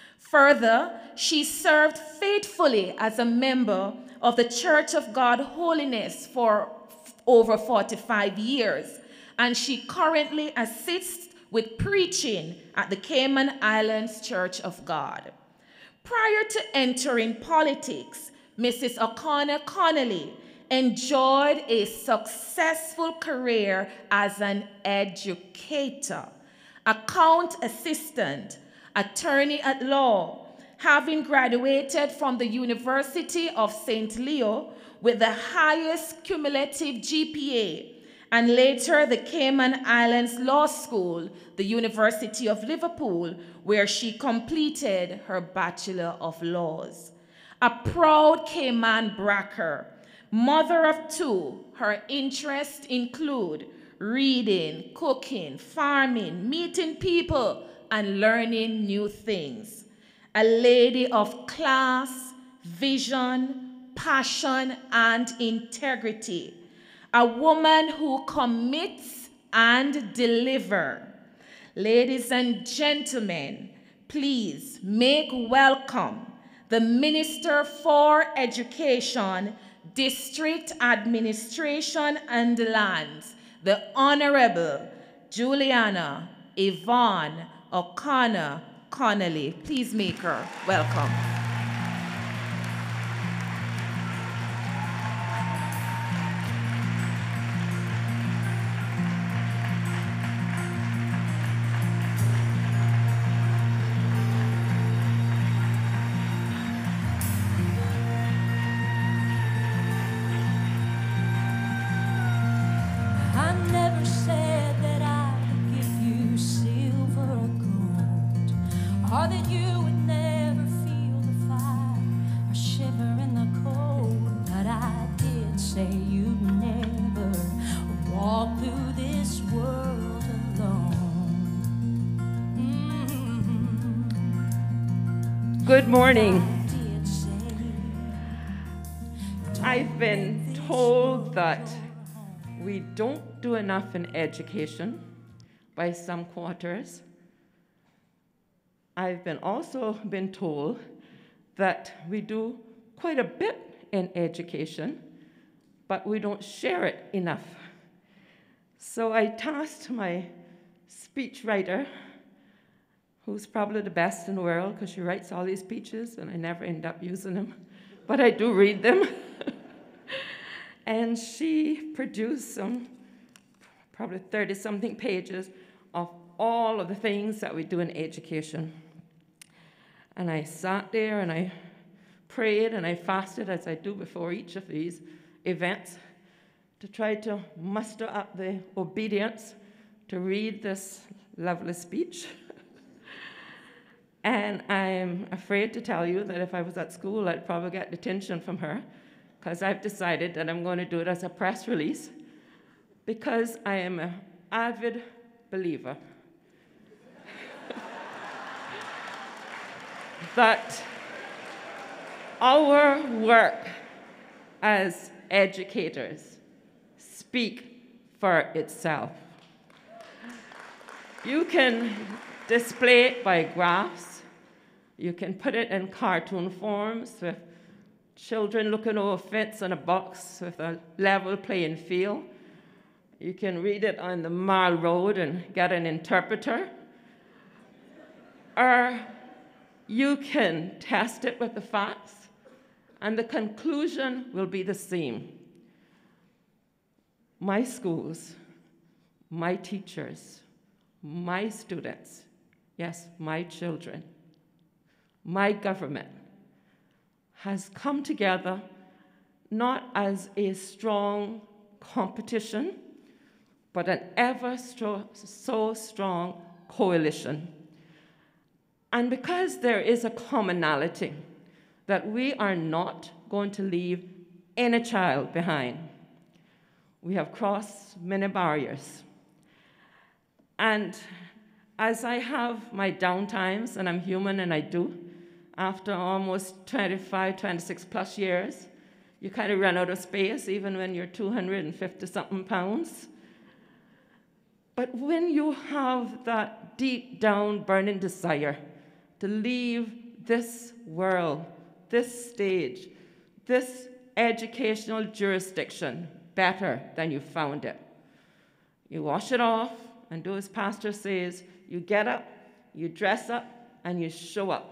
Further, she served faithfully as a member of the Church of God Holiness for over forty-five years, and she currently assists with preaching at the Cayman Islands Church of God. Prior to entering politics, Missus O'Connor Connolly enjoyed a successful career as an educator, account assistant, attorney at law, having graduated from the University of Saint Leo with the highest cumulative G P A, and later the Cayman Islands Law School, the University of Liverpool, where she completed her Bachelor of Laws. A proud Cayman Bracker, mother of two, her interests include reading, cooking, farming, meeting people, and learning new things. A lady of class, vision, passion, and integrity. A woman who commits and delivers. Ladies and gentlemen, please make welcome the Minister for Education, District Administration and Lands, the Honorable Juliana Yvonne O'Connor Connolly. Please make her welcome. or that you would never feel the fire or shiver in the cold. But I did say you'd never walk through this world alone. Mm-hmm. Good morning. I've been told that we don't do enough in education by some quarters. I've been also been told that we do quite a bit in education, but we don't share it enough. So I tasked my speechwriter, who's probably the best in the world because she writes all these speeches and I never end up using them, but I do read them. And she produced some, probably thirty-something pages of all of the things that we do in education. And I sat there and I prayed and I fasted, as I do before each of these events, to try to muster up the obedience to read this lovely speech. And I'm afraid to tell you that if I was at school, I'd probably get detention from her, because I've decided that I'm going to do it as a press release, because I am an avid believer that our work as educators speak for itself. You can display it by graphs. You can put it in cartoon forms with children looking over a fence on a box with a level playing field. You can read it on the Mall Road and get an interpreter. Or you can test it with the facts, and the conclusion will be the same. My schools, my teachers, my students, yes, my children, my government has come together not as a strong competition, but an ever stro- so strong coalition. And because there is a commonality that we are not going to leave any child behind, we have crossed many barriers. And as I have my downtimes, and I'm human and I do, after almost twenty-five, twenty-six plus years, you kind of run out of space, even when you're two hundred fifty something pounds. But when you have that deep down burning desire to leave this world, this stage, this educational jurisdiction better than you found it, you wash it off and do as Pastor says, you get up, you dress up, and you show up.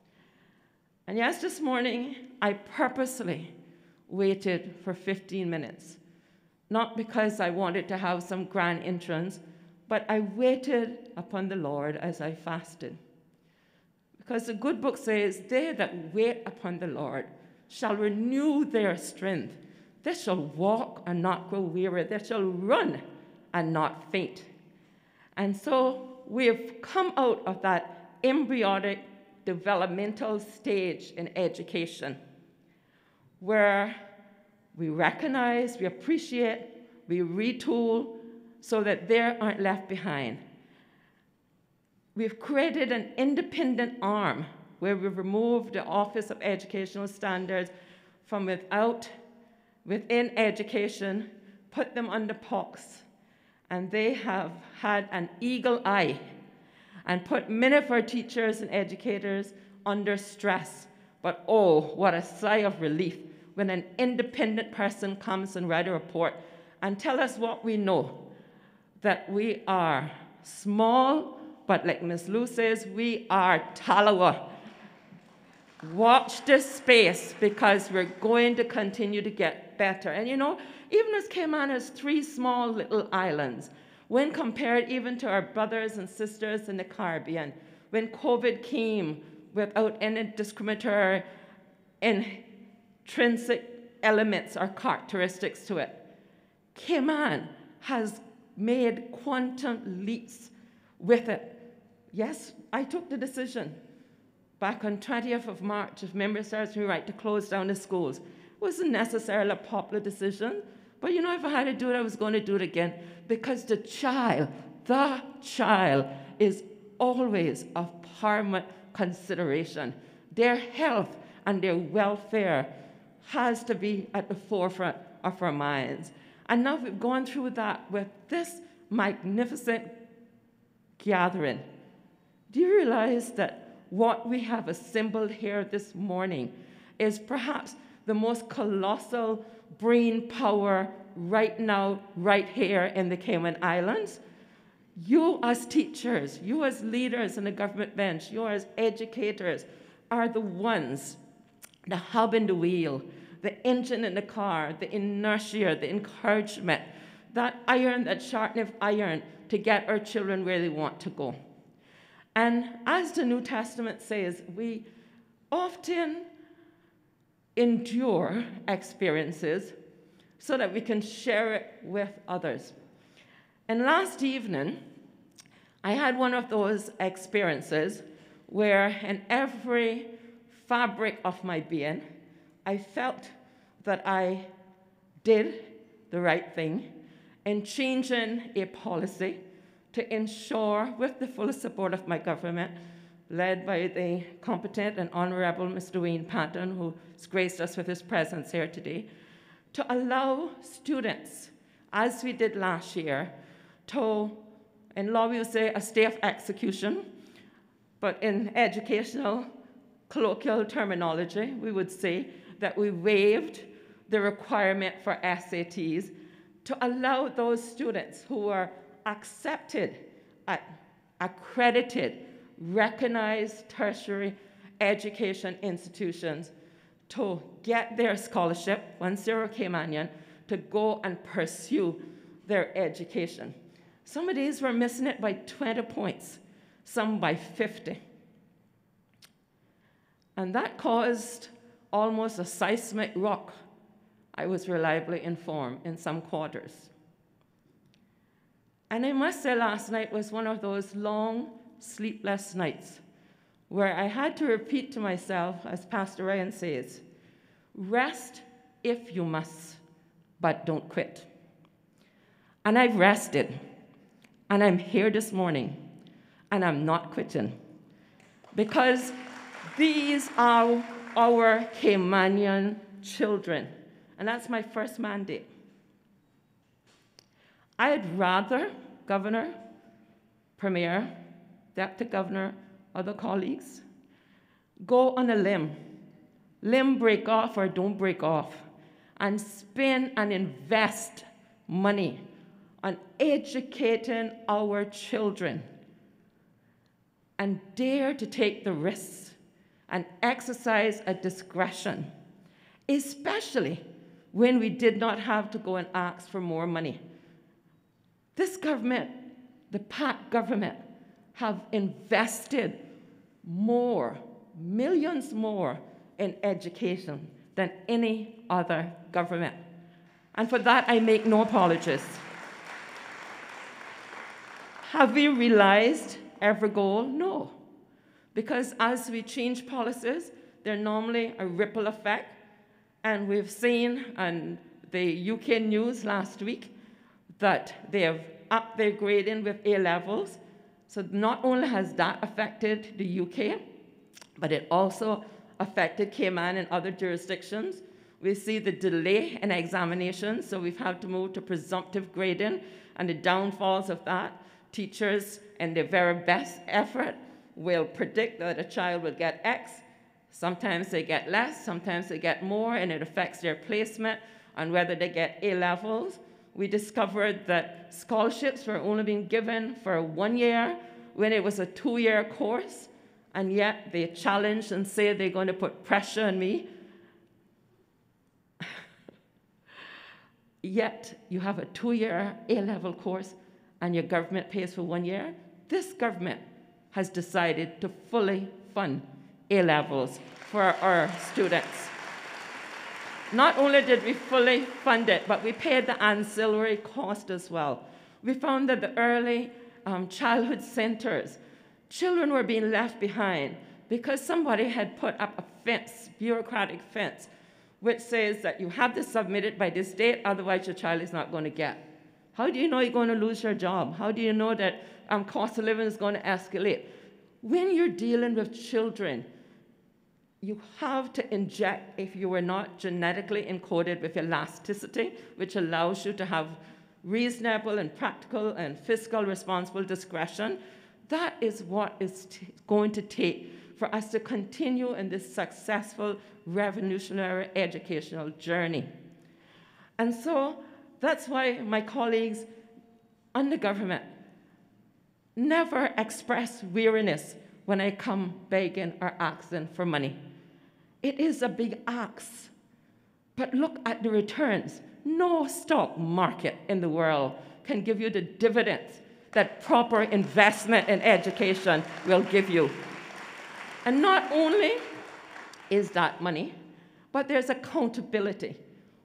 And yes, this morning, I purposely waited for fifteen minutes, not because I wanted to have some grand entrance, but I waited upon the Lord as I fasted. Because the good book says, they that wait upon the Lord shall renew their strength. They shall walk and not grow weary. They shall run and not faint. And so we have come out of that embryonic developmental stage in education where we recognize, we appreciate, we retool so that they aren't left behind. We've created an independent arm where we've removed the Office of Educational Standards from without, within education, put them under P O C S, and they have had an eagle eye and put many of our teachers and educators under stress. But oh, what a sigh of relief when an independent person comes and writes a report and tell us what we know, that we are small, but like Miz Lou says, we are Talawa. Watch this space because we're going to continue to get better. And you know, even as Cayman has three small little islands, when compared even to our brothers and sisters in the Caribbean, when COVID came without any discriminatory intrinsic elements or characteristics to it, Cayman has made quantum leaps with it. yes, I took the decision back on twentieth of March, if memory serves me right, to close down the schools. It wasn't necessarily a popular decision, but you know, if I had to do it, I was going to do it again, because the child, the child is always of paramount consideration. Their health and their welfare has to be at the forefront of our minds. And now we've gone through that with this magnificent gathering. Do you realize that what we have assembled here this morning is perhaps the most colossal brain power right now, right here in the Cayman Islands? You as teachers, you as leaders in the government bench, you as educators are the ones, the hub in the wheel, the engine in the car, the inertia, the encouragement, that iron that sharpeneth iron to get our children where they want to go. And as the New Testament says, we often endure experiences so that we can share it with others. And last evening, I had one of those experiences where in every fabric of my being, I felt that I did the right thing in changing a policy to ensure, with the full support of my government, led by the competent and honorable Mister Wayne Patton, who has graced us with his presence here today, to allow students, as we did last year, to, in law we would say a stay of execution, but in educational colloquial terminology, we would say that we waived the requirement for S A Ts to allow those students who are accepted at accredited, recognized tertiary education institutions to get their scholarship, one zero Caymanian, to go and pursue their education. Some of these were missing it by twenty points, some by fifty. And that caused almost a seismic rock, I was reliably informed, in some quarters. And I must say last night was one of those long, sleepless nights where I had to repeat to myself, as Pastor Ryan says, rest if you must, but don't quit. And I've rested, and I'm here this morning, and I'm not quitting, because these are our Caymanian children, and that's my first mandate. I'd rather, Governor, Premier, Deputy Governor, other colleagues, go on a limb, limb break off or don't break off, and spend and invest money on educating our children, and dare to take the risks and exercise a discretion, especially when we did not have to go and ask for more money. This government, the Pat government, have invested more, millions more in education than any other government. And for that, I make no apologies. Have we realized every goal? No. Because as we change policies, they're normally a ripple effect. And we've seen on the U K news last week that they have upped their grading with A levels. So not only has that affected the U K, but it also affected Cayman and other jurisdictions. We see the delay in examinations, so we've had to move to presumptive grading, and the downfalls of that. Teachers, in their very best effort, will predict that a child will get X. Sometimes they get less, sometimes they get more, and it affects their placement on whether they get A levels. We discovered that scholarships were only being given for one year when it was a two-year course, and yet they challenge and say they're going to put pressure on me. Yet you have a two-year A-level course and your government pays for one year. This government has decided to fully fund A-levels for our students. Not only did we fully fund it, but we paid the ancillary cost as well. We found that the early um, childhood centers Children were being left behind because somebody had put up a fence, bureaucratic fence, which says that you have to submit it by this date, otherwise your child is not going to get. How do you know you're going to lose your job? How do you know that um, cost of living is going to escalate? When you're dealing with children, you have to inject, if you were not genetically encoded with elasticity, which allows you to have reasonable and practical and fiscal responsible discretion. That is what is t- going to take for us to continue in this successful revolutionary educational journey. And so that's why my colleagues on the government never express weariness when I come begging or asking for money. It is a big ask, but look at the returns. No stock market in the world can give you the dividends that proper investment in education will give you. And not only is that money, but there's accountability.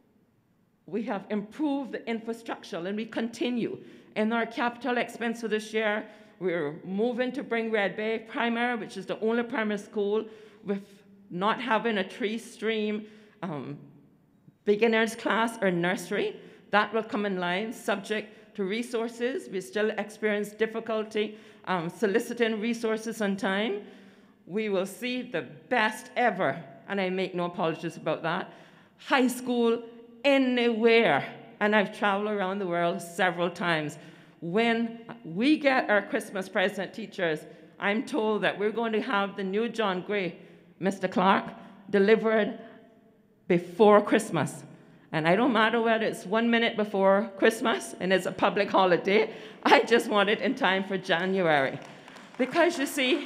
We have improved the infrastructure, and we continue. In our capital expense for this year, we're moving to bring Red Bay Primary, which is the only primary school with not having a three-stream um, beginners class or nursery. That will come in line, subject to resources. We still experience difficulty um, soliciting resources on time. We will see the best ever, and I make no apologies about that, high school anywhere. And I've traveled around the world several times. When we get our Christmas present, teachers, I'm told that we're going to have the new John Gray, Mister Clark, delivered before Christmas. And I don't matter whether it's one minute before Christmas and it's a public holiday, I just want it in time for January. Because you see,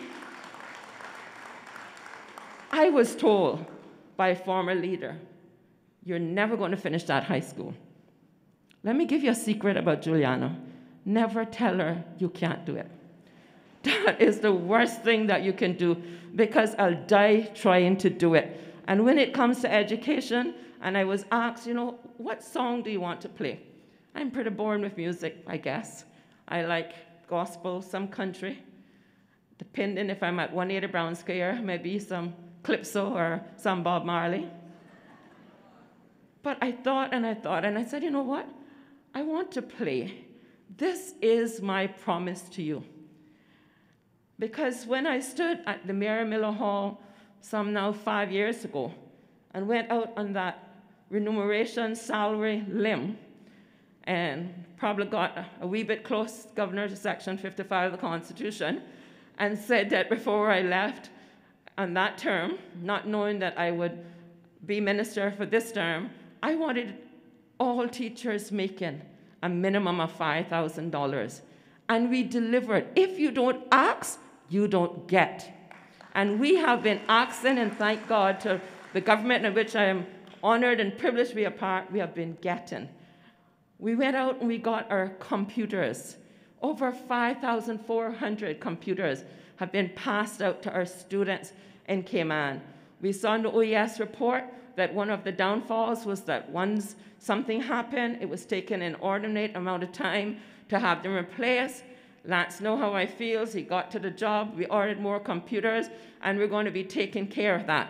I was told by a former leader, you're never going to finish that high school. Let me give you a secret about Juliana. Never tell her you can't do it. That is the worst thing that you can do, because I'll die trying to do it. And when it comes to education, and I was asked, you know, what song do you want to play? I'm pretty bored with music, I guess. I like gospel, some country, depending if I'm at one eighty Brown Square, maybe some Calypso or some Bob Marley. But I thought and I thought, and I said, you know what? I want to play This Is My Promise to You. Because when I stood at the Mary Miller Hall some now five years ago and went out on that remuneration salary limb and probably got a, a wee bit close, Governor, to Section fifty-five of the Constitution, and said that before I left on that term, not knowing that I would be minister for this term, I wanted all teachers making a minimum of five thousand dollars. And we delivered. If you don't ask, you don't get. And we have been asking, and thank God to the government in which I am honored and privileged to be a part, we have been getting. We went out and we got our computers. Over five thousand four hundred computers have been passed out to our students in Cayman. We saw in the O E S report that one of the downfalls was that once something happened, it was taken an inordinate amount of time to have them replaced. Lance know how I feel. He got to the job. We ordered more computers, and we're going to be taking care of that.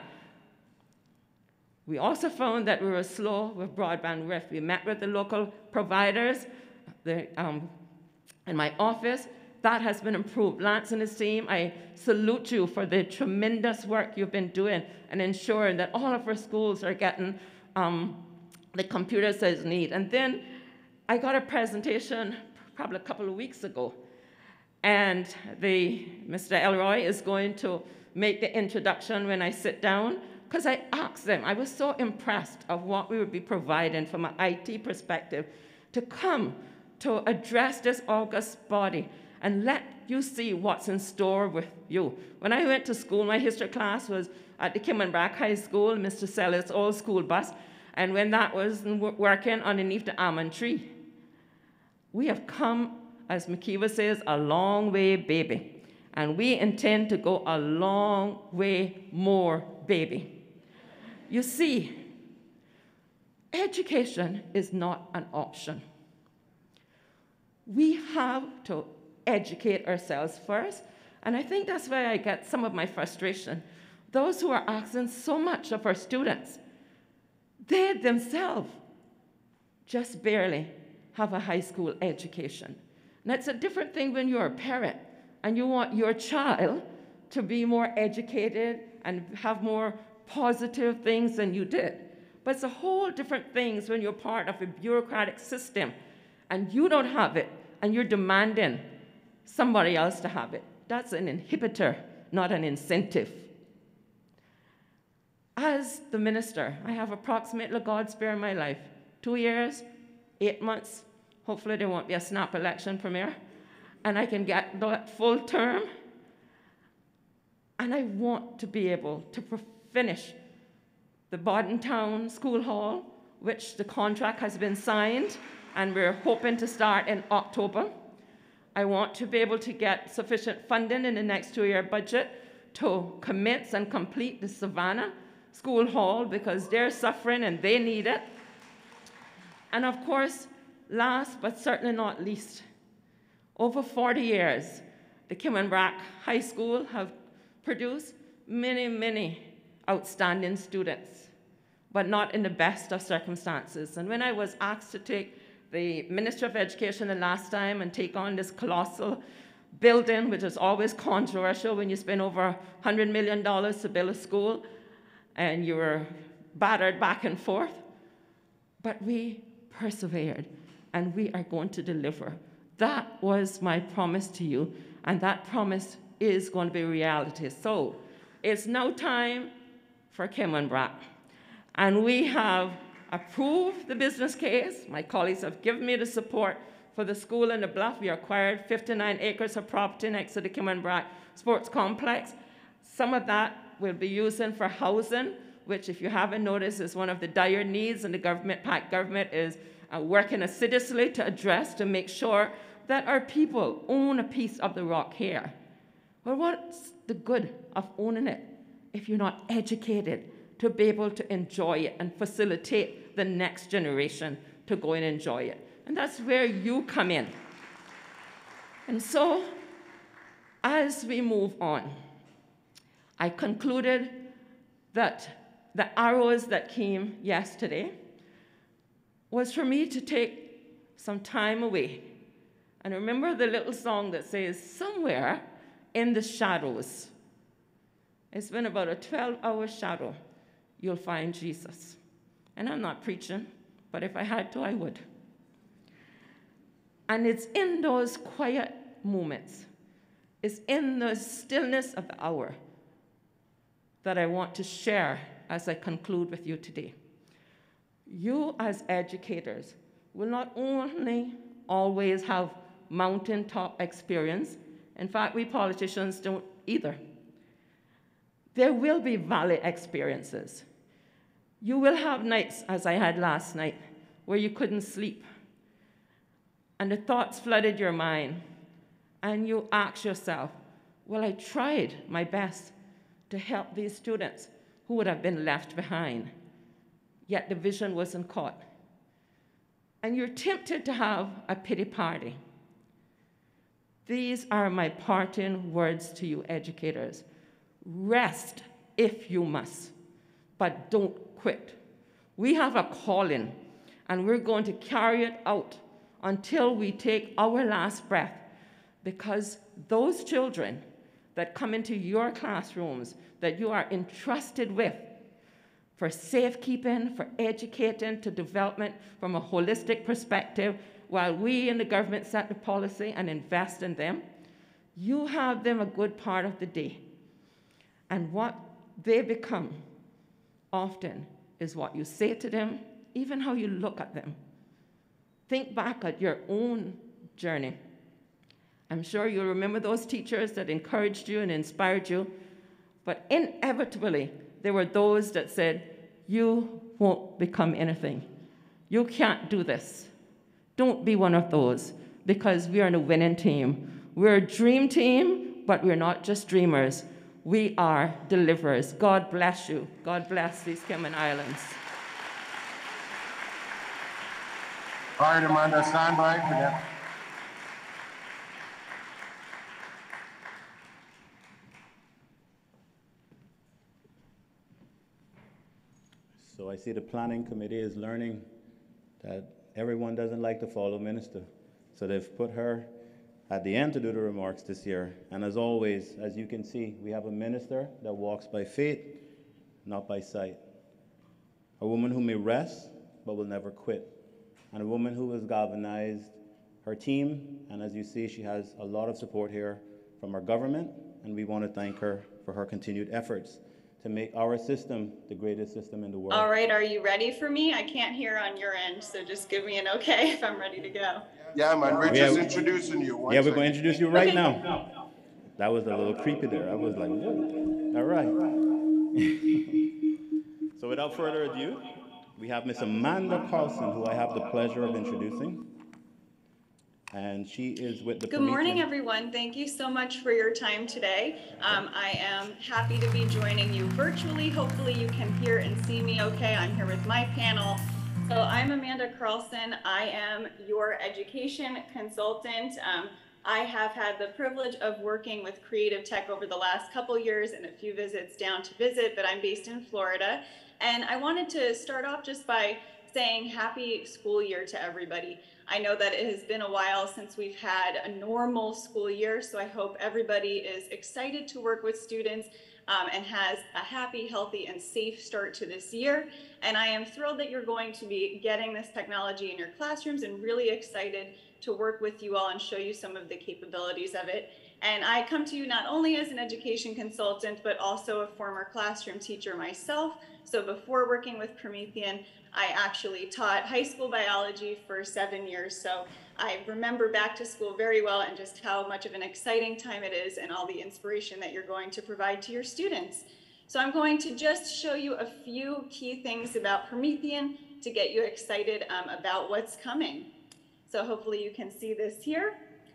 We also found that we were slow with broadband rift. We met with the local providers the, um, in my office. That has been improved. Lance and his team, I salute you for the tremendous work you've been doing and ensuring that all of our schools are getting um, the computers they need. And then I got a presentation probably a couple of weeks ago, and the, Mister Elroy is going to make the introduction when I sit down, because I asked them, I was so impressed of what we would be providing from an I T perspective to come to address this august body and let you see what's in store with you. When I went to school, my history class was at the Cayman High School, Mister Seller's old school bus, and when that was working underneath the almond tree. We have come, as McKeever says, a long way, baby. And we intend to go a long way more, baby. You see, education is not an option. We have to educate ourselves first, And I think that's where I get some of my frustration. Those who are asking so much of our students, they themselves just barely have a high school education. And it's a different thing when you're a parent and you want your child to be more educated and have more positive things than you did. But it's a whole different thing when you're part of a bureaucratic system and you don't have it and you're demanding somebody else to have it. That's an inhibitor, not an incentive. As the minister, I have approximately, God spare my life, two years, eight months. Hopefully there won't be a snap election premier, and I can get that full term. And I want to be able to finish the Bodden Town School Hall, which the contract has been signed, and we're hoping to start in October. I want to be able to get sufficient funding in the next two-year budget to commence and complete the Savannah School Hall because they're suffering and they need it. And of course, last but certainly not least, over forty years, the Cayman High School have produced many, many outstanding students, but not in the best of circumstances. And when I was asked to take the Minister of Education the last time and take on this colossal building, which is always controversial when you spend over one hundred million dollars to build a school, and you were battered back and forth, but we persevered, and we are going to deliver. That was my promise to you, and that promise is going to be reality. So it's now time for Cayman Brac. And we have approved the business case. My colleagues have given me the support for the school in the Bluff. We acquired fifty-nine acres of property next to the Cayman Brac Sports Complex. Some of that we'll be using for housing, which, if you haven't noticed, is one of the dire needs, and the government, PAC government, is uh, working assiduously to address, to make sure that our people own a piece of the rock here. Well, what's the good of owning it if you're not educated to be able to enjoy it and facilitate the next generation to go and enjoy it? And that's where you come in. And so, as we move on, I concluded that the arrows that came yesterday was for me to take some time away. And remember the little song that says, somewhere in the shadows, it's been about a twelve-hour shadow, you'll find Jesus. And I'm not preaching, but if I had to, I would. And it's in those quiet moments, it's in the stillness of the hour that I want to share as I conclude with you today. You as educators will not only always have mountaintop experience, in fact, we politicians don't either. There will be valley experiences. You will have nights, as I had last night, where you couldn't sleep, and the thoughts flooded your mind, and you ask yourself, well, I tried my best to help these students who would have been left behind, yet the vision wasn't caught. And you're tempted to have a pity party. These are my parting words to you, educators. Rest if you must, but don't quit. We have a calling, and we're going to carry it out until we take our last breath, because those children that come into your classrooms that you are entrusted with for safekeeping, for educating, to development from a holistic perspective, while we in the government set the policy and invest in them, you have them a good part of the day. And what they become often is what you say to them, even how you look at them. Think back at your own journey. I'm sure you'll remember those teachers that encouraged you and inspired you, but inevitably, there were those that said, you won't become anything. You can't do this. Don't be one of those, because we are in a winning team. We're a dream team, but we're not just dreamers. We are deliverers. God bless you. God bless these Cayman Islands. All right, Amanda, stand by for that. So I see the planning committee is learning that everyone doesn't like to follow minister. So they've put her at the end to do the remarks this year. And as always, as you can see, we have a minister that walks by faith, not by sight. A woman who may rest, but will never quit. And a woman who has galvanized her team. And as you see, she has a lot of support here from our government. And we want to thank her for her continued efforts to make our system the greatest system in the world. All right, are you ready for me? I can't hear on your end, so just give me an okay if I'm ready to go. Yeah, man, we're Oh, just yeah. introducing you. One Yeah, we're second. going to introduce you right Okay. now. That was a little creepy there. I was like, whoa. All right. So without further ado, we have Miss Amanda Carlson, who I have the pleasure of introducing. And she is with the Good morning, Promethean- everyone. Thank you so much for your time today. Um, I am happy to be joining you virtually. Hopefully you can hear and see me okay. I'm here with my panel. So I'm Amanda Carlson. I am your education consultant. Um, I have had the privilege of working with Creative Tech over the last couple years and a few visits down to visit, but I'm based in Florida. And I wanted to start off just by saying happy school year to everybody. I know that it has been a while since we've had a normal school year, so I hope everybody is excited to work with students um, and has a happy, healthy, and safe start to this year. And I am thrilled that you're going to be getting this technology in your classrooms and really excited to work with you all and show you some of the capabilities of it. And I come to you not only as an education consultant, but also a former classroom teacher myself. So before working with Promethean, I actually taught high school biology for seven years. So I remember back to school very well and just how much of an exciting time it is and all the inspiration that you're going to provide to your students. So I'm going to just show you a few key things about Promethean to get you excited um, about what's coming. So hopefully you can see this here.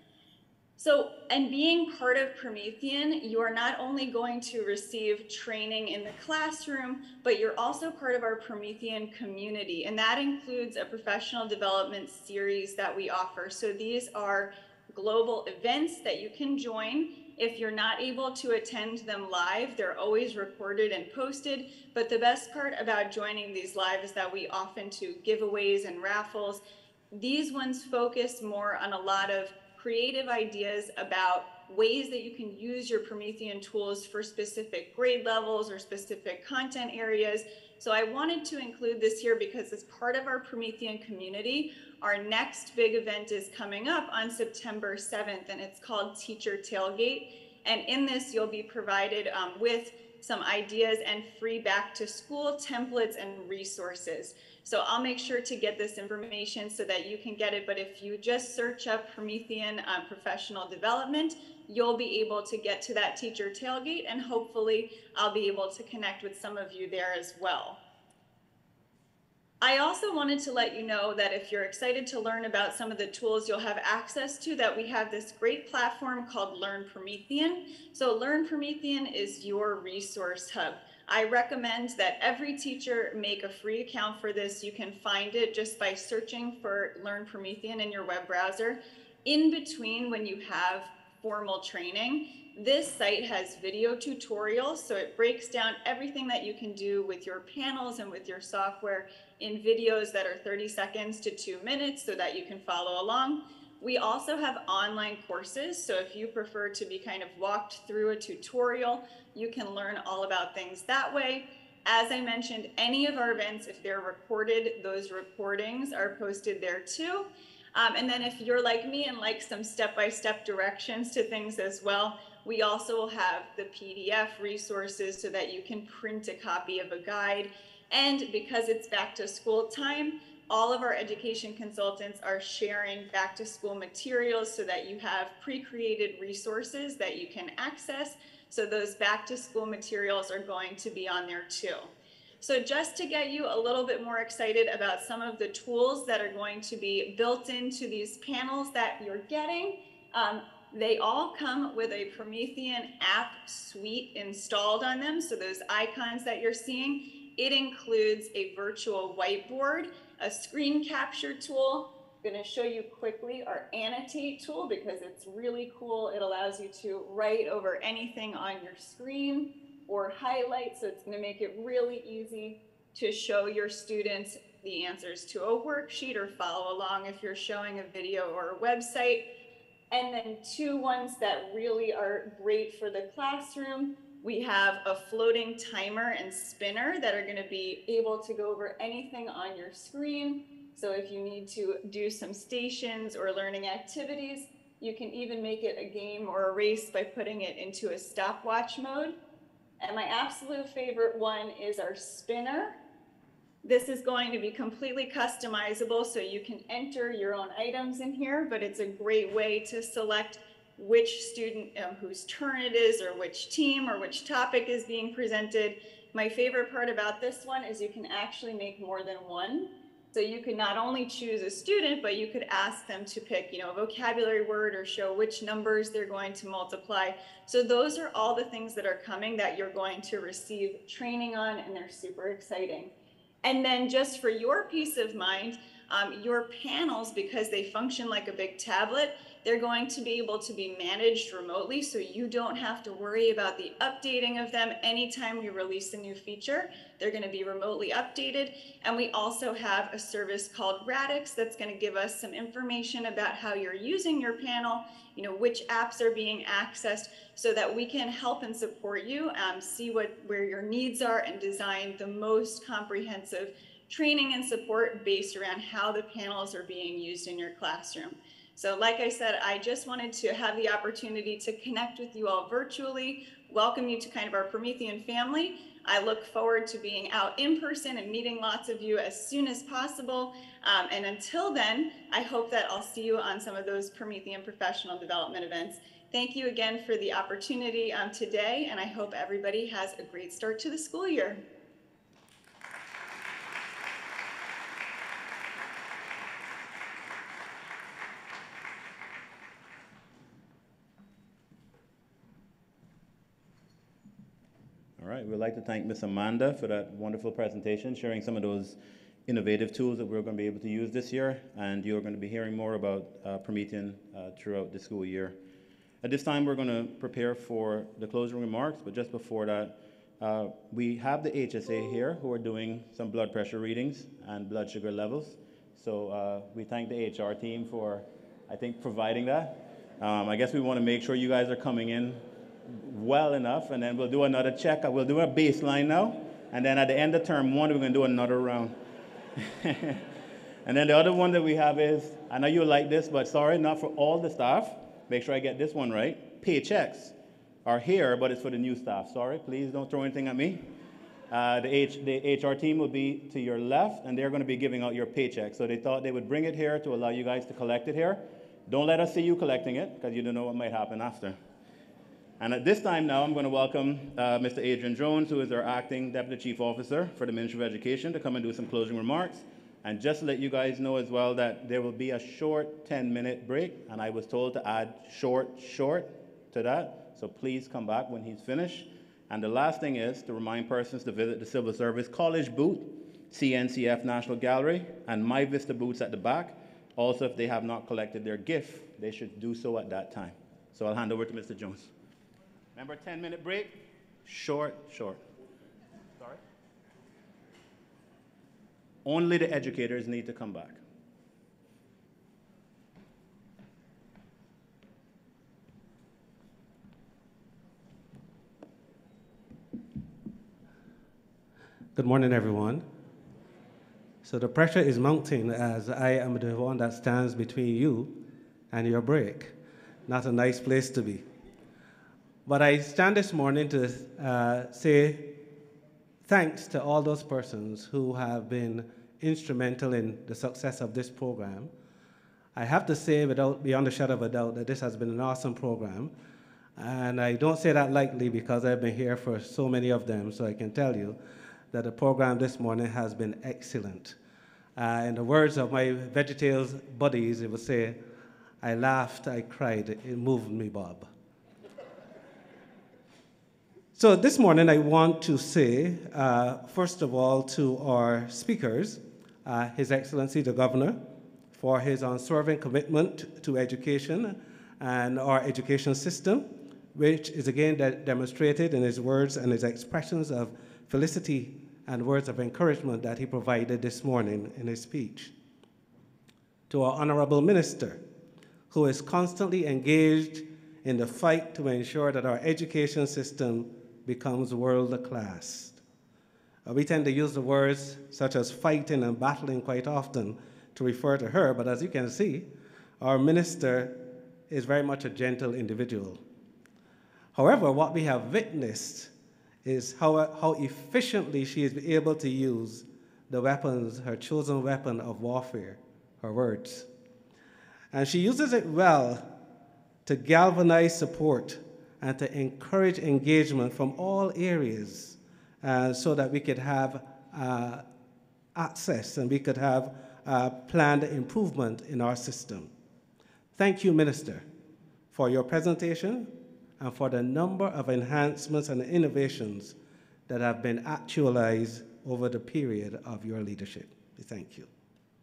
So, and being part of Promethean, you are not only going to receive training in the classroom, but you're also part of our Promethean community. And that includes a professional development series that we offer. So these are global events that you can join. If you're not able to attend them live, they're always recorded and posted. But the best part about joining these live is that we often do giveaways and raffles. These ones focus more on a lot of creative ideas about ways that you can use your Promethean tools for specific grade levels or specific content areas. So I wanted to include this here because as part of our Promethean community, our next big event is coming up on September seventh, and it's called Teacher Tailgate. And in this, you'll be provided um, with some ideas and free back to school templates and resources. So I'll make sure to get this information so that you can get it. But if you just search up Promethean um, professional development, you'll be able to get to that teacher tailgate, and hopefully I'll be able to connect with some of you there as well. I also wanted to let you know that if you're excited to learn about some of the tools you'll have access to, that we have this great platform called Learn Promethean. So Learn Promethean is your resource hub. I recommend that every teacher make a free account for this. You can find it just by searching for Learn Promethean in your web browser. In between, when you have formal training, this site has video tutorials, so it breaks down everything that you can do with your panels and with your software in videos that are thirty seconds to two minutes so that you can follow along. We also have online courses, so if you prefer to be kind of walked through a tutorial, you can learn all about things that way. As I mentioned, any of our events, if they're recorded, those recordings are posted there too. Um, and then if you're like me and like some step-by-step directions to things as well, we also will have the P D F resources so that you can print a copy of a guide. And because it's back to school time, all of our education consultants are sharing back to school materials so that you have pre-created resources that you can access. So those back to school materials are going to be on there too. So just to get you a little bit more excited about some of the tools that are going to be built into these panels that you're getting, um, they all come with a Promethean app suite installed on them. So those icons that you're seeing, it includes a virtual whiteboard, a screen capture tool. I'm going to show you quickly our annotate tool because it's really cool. It allows you to write over anything on your screen or highlight, so it's going to make it really easy to show your students the answers to a worksheet or follow along if you're showing a video or a website. And then two ones that really are great for the classroom. We have a floating timer and spinner that are gonna be able to go over anything on your screen. So if you need to do some stations or learning activities, you can even make it a game or a race by putting it into a stopwatch mode. And my absolute favorite one is our spinner. This is going to be completely customizable, so you can enter your own items in here, but it's a great way to select which student um, whose turn it is, or which team or which topic is being presented. My favorite part about this one is you can actually make more than one. So you could not only choose a student, but you could ask them to pick, you know, a vocabulary word or show which numbers they're going to multiply. So those are all the things that are coming that you're going to receive training on, and they're super exciting. And then just for your peace of mind, um, your panels, because they function like a big tablet, they're going to be able to be managed remotely, so you don't have to worry about the updating of them anytime we release a new feature. They're going to be remotely updated. And we also have a service called Radix that's going to give us some information about how you're using your panel, you know, which apps are being accessed, so that we can help and support you, um, see what where your needs are, and design the most comprehensive training and support based around how the panels are being used in your classroom. So like I said, I just wanted to have the opportunity to connect with you all virtually, welcome you to kind of our Promethean family. I look forward to being out in person and meeting lots of you as soon as possible. Um, and until then, I hope that I'll see you on some of those Promethean professional development events. Thank you again for the opportunity um, today, and I hope everybody has a great start to the school year. All right, we'd like to thank Miz Amanda for that wonderful presentation, sharing some of those innovative tools that we're going to be able to use this year, and you're going to be hearing more about uh, Promethean uh, throughout the school year. At this time, we're going to prepare for the closing remarks, but just before that, uh, we have the H S A here who are doing some blood pressure readings and blood sugar levels. So uh, we thank the H R team for, I think, providing that. Um, I guess we want to make sure you guys are coming in well enough, and then we'll do another check. We'll do a baseline now, and then at the end of term one, we're going to do another round. And then the other one that we have is, I know you like this, but sorry, not for all the staff. Make sure I get this one right. Paychecks are here, but it's for the new staff. Sorry, please don't throw anything at me. Uh, the, H, the H R team will be to your left, and they're going to be giving out your paycheck. So they thought they would bring it here to allow you guys to collect it here. Don't let us see you collecting it, because you don't know what might happen after. And at this time now, I'm going to welcome uh, Mister Adrian Jones, who is our acting Deputy Chief Officer for the Ministry of Education, to come and do some closing remarks. And just to let you guys know as well that there will be a short ten minute break, and I was told to add short, short to that. So please come back when he's finished. And the last thing is to remind persons to visit the Civil Service College booth, C N C F National Gallery, and My Vista booths at the back. Also, if they have not collected their gift, they should do so at that time. So I'll hand over to Mister Jones. Remember, ten minute break, short, short. Sorry? Only the educators need to come back. Good morning, everyone. So the pressure is mounting as I am the one that stands between you and your break. Not a nice place to be. But I stand this morning to uh, say thanks to all those persons who have been instrumental in the success of this program. I have to say, without beyond a shadow of a doubt, that this has been an awesome program. And I don't say that lightly because I've been here for so many of them, so I can tell you that the program this morning has been excellent. Uh, in the words of my VeggieTales buddies, it would say, I laughed, I cried, it moved me, Bob. So this morning I want to say, uh, first of all, to our speakers, uh, His Excellency the Governor, for his unswerving commitment to education and our education system, which is again de- demonstrated in his words and his expressions of felicity and words of encouragement that he provided this morning in his speech. To our honorable minister, who is constantly engaged in the fight to ensure that our education system becomes world-class. Uh, we tend to use the words such as fighting and battling quite often to refer to her, but as you can see, our minister is very much a gentle individual. However, what we have witnessed is how, how efficiently she is able to use the weapons, her chosen weapon of warfare, her words. And she uses it well to galvanize support and to encourage engagement from all areas uh, so that we could have uh, access and we could have uh, planned improvement in our system. Thank you, Minister, for your presentation and for the number of enhancements and innovations that have been actualized over the period of your leadership. We thank you.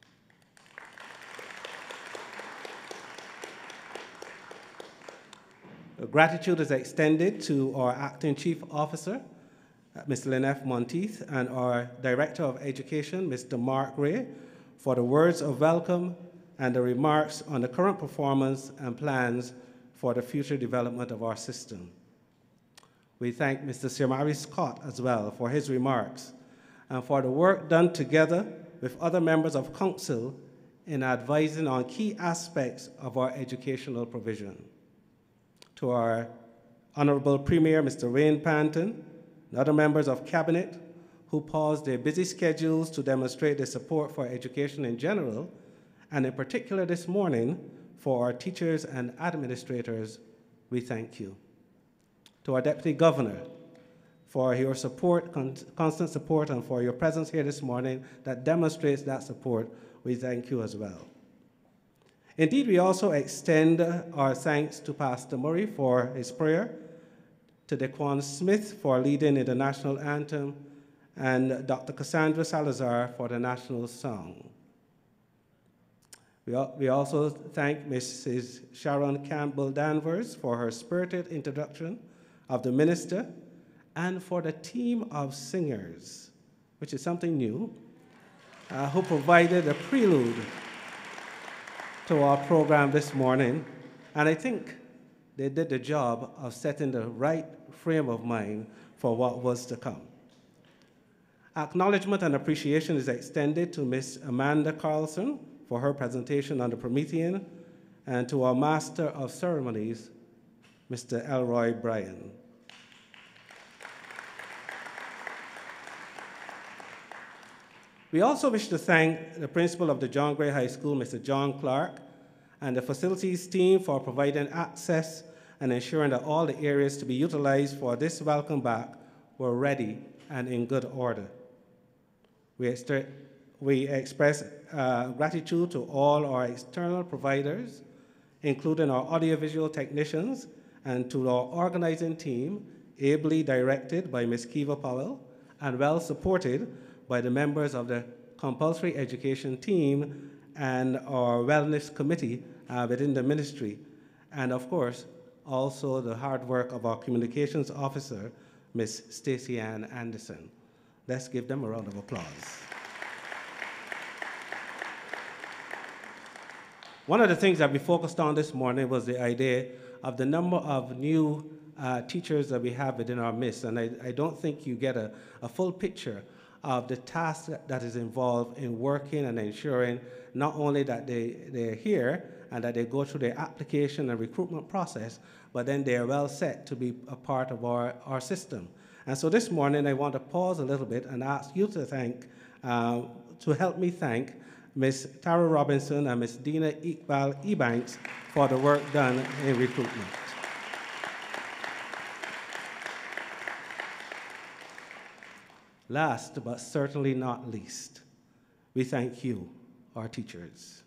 Gratitude is extended to our Acting Chief Officer, Miz Lynn F. Monteith, and our Director of Education, Mister Mark Ray, for the words of welcome and the remarks on the current performance and plans for the future development of our system. We thank Mister Shamari Scott as well for his remarks and for the work done together with other members of Council in advising on key aspects of our educational provision. To our Honorable Premier, Mister Wayne Panton, and other members of Cabinet who paused their busy schedules to demonstrate their support for education in general, and in particular this morning for our teachers and administrators, we thank you. To our Deputy Governor, for your support, con constant support, and for your presence here this morning that demonstrates that support, we thank you as well. Indeed, we also extend our thanks to Pastor Murray for his prayer, to Dequan Smith for leading in the national anthem, and Doctor Cassandra Salazar for the national song. We, al we also thank Missus Sharon Campbell Danvers for her spirited introduction of the minister and for the team of singers, which is something new, uh, who provided a prelude to our program this morning, and I think they did the job of setting the right frame of mind for what was to come. Acknowledgement and appreciation is extended to Miss Amanda Carlson for her presentation on the Promethean, and to our Master of Ceremonies, Mister Elroy Bryan. We also wish to thank the principal of the John Gray High School, Mister John Clark, and the facilities team for providing access and ensuring that all the areas to be utilized for this welcome back were ready and in good order. We, we express uh, gratitude to all our external providers, including our audiovisual technicians, and to our organizing team, ably directed by Miz Kiva Powell, and well supported by the members of the compulsory education team and our wellness committee uh, within the ministry, and of course, also the hard work of our communications officer, Miz Stacey Ann Anderson. Let's give them a round of applause. One of the things that we focused on this morning was the idea of the number of new uh, teachers that we have within our midst, and I, I don't think you get a, a full picture of the task that, that is involved in working and ensuring not only that they, they're here and that they go through their application and recruitment process, but then they are well set to be a part of our, our system. And so this morning I want to pause a little bit and ask you to thank, uh, to help me thank Miz Tara Robinson and Miz Dina Iqbal Ebanks for the work done in recruitment. Last but certainly not least, we thank you, our teachers.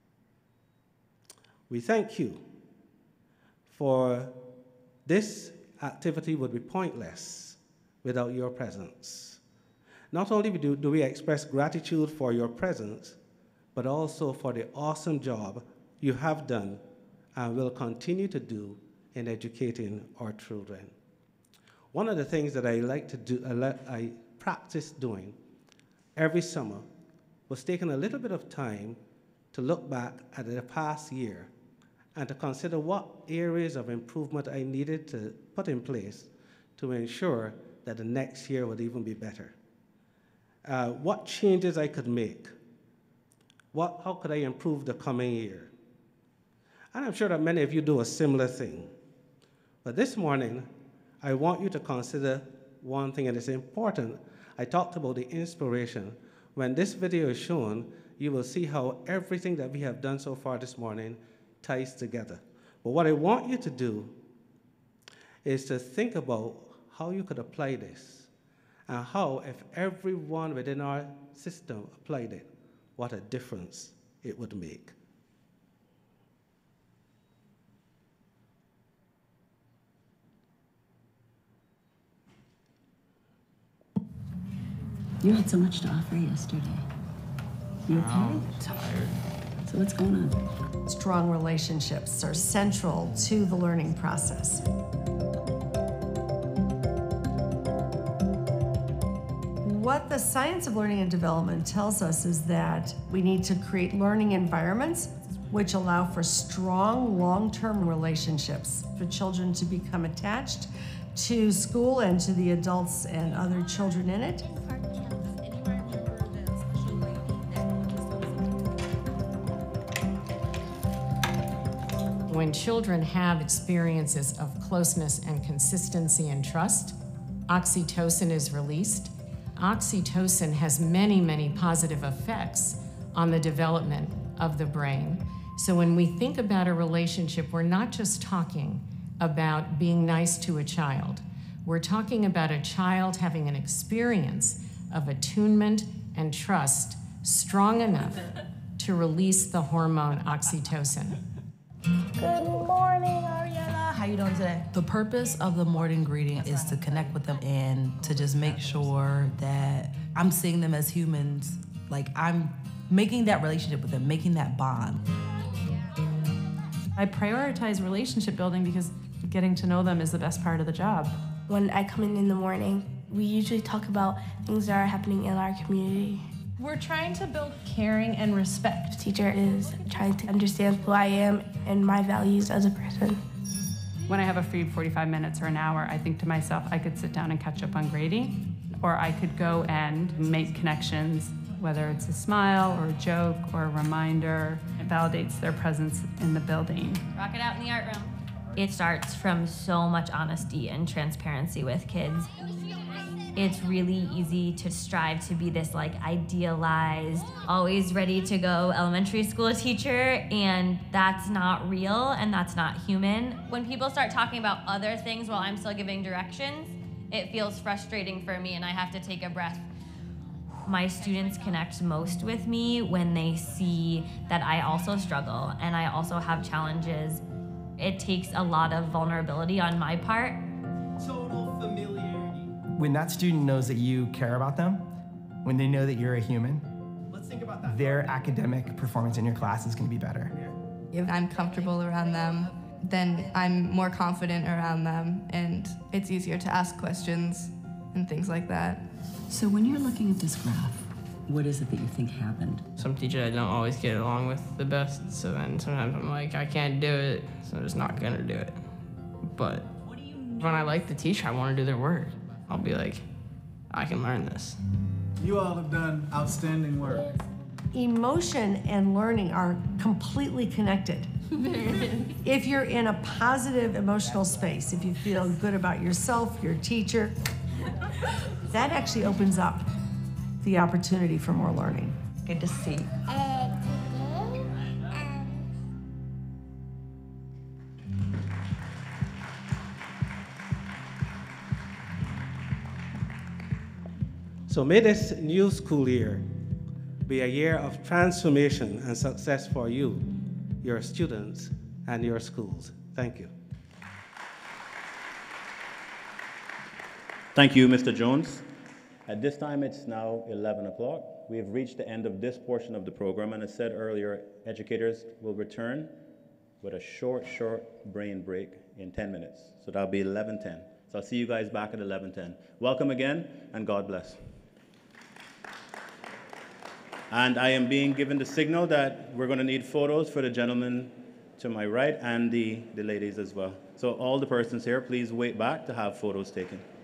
We thank you, for this activity would be pointless without your presence. Not only do, do we express gratitude for your presence, but also for the awesome job you have done and will continue to do in educating our children. One of the things that I like to do, I practiced doing every summer was taking a little bit of time to look back at the past year and to consider what areas of improvement I needed to put in place to ensure that the next year would even be better. Uh, what changes I could make. What, how could I improve the coming year? And I'm sure that many of you do a similar thing. But this morning, I want you to consider one thing, and it's important. I talked about the inspiration. When this video is shown, you will see how everything that we have done so far this morning ties together. But what I want you to do is to think about how you could apply this, and how, if everyone within our system applied it, what a difference it would make. You had so much to offer yesterday. You okay? I'm tired. So what's going on? Strong relationships are central to the learning process. What the science of learning and development tells us is that we need to create learning environments which allow for strong long-term relationships for children to become attached to school and to the adults and other children in it. When children have experiences of closeness and consistency and trust, oxytocin is released. Oxytocin has many, many positive effects on the development of the brain. So when we think about a relationship, we're not just talking about being nice to a child. We're talking about a child having an experience of attunement and trust strong enough to release the hormone oxytocin. Good morning, Ariana. How you doing today? The purpose of the morning greeting is to connect with them and to just make sure that I'm seeing them as humans. Like, I'm making that relationship with them, making that bond. I prioritize relationship building because getting to know them is the best part of the job. When I come in in the morning, we usually talk about things that are happening in our community. We're trying to build caring and respect. The teacher is trying to understand who I am and my values as a person. When I have a free forty-five minutes or an hour, I think to myself, I could sit down and catch up on grading, or I could go and make connections, whether it's a smile or a joke or a reminder. It validates their presence in the building. Rock it out in the art room. It starts from so much honesty and transparency with kids. It's really easy to strive to be this like idealized, always ready to go elementary school teacher, and that's not real and that's not human. When people start talking about other things while I'm still giving directions, it feels frustrating for me and I have to take a breath. My students connect most with me when they see that I also struggle and I also have challenges. It takes a lot of vulnerability on my part. Total familiarity. When that student knows that you care about them, when they know that you're a human, let's think about that. Their academic performance in your class is going to be better. If I'm comfortable around them, then I'm more confident around them, and it's easier to ask questions and things like that. So when you're looking at this graph, what is it that you think happened? Some teachers I don't always get along with the best, so then sometimes I'm like, I can't do it, so I'm just not gonna do it. But when I like the teacher, I want to do their work. I'll be like, I can learn this. You all have done outstanding work. Emotion and learning are completely connected. If you're in a positive emotional space, if you feel good about yourself, your teacher, that actually opens up the opportunity for more learning. Good to see. So may this new school year be a year of transformation and success for you, your students, and your schools. Thank you. Thank you, Mister Jones. At this time, it's now eleven o'clock. We have reached the end of this portion of the program, and as said earlier, educators will return with a short, short brain break in ten minutes. So that'll be eleven ten. So I'll see you guys back at eleven ten. Welcome again, and God bless. And I am being given the signal that we're going to need photos for the gentleman to my right and the, the ladies as well. So all the persons here, please wait back to have photos taken.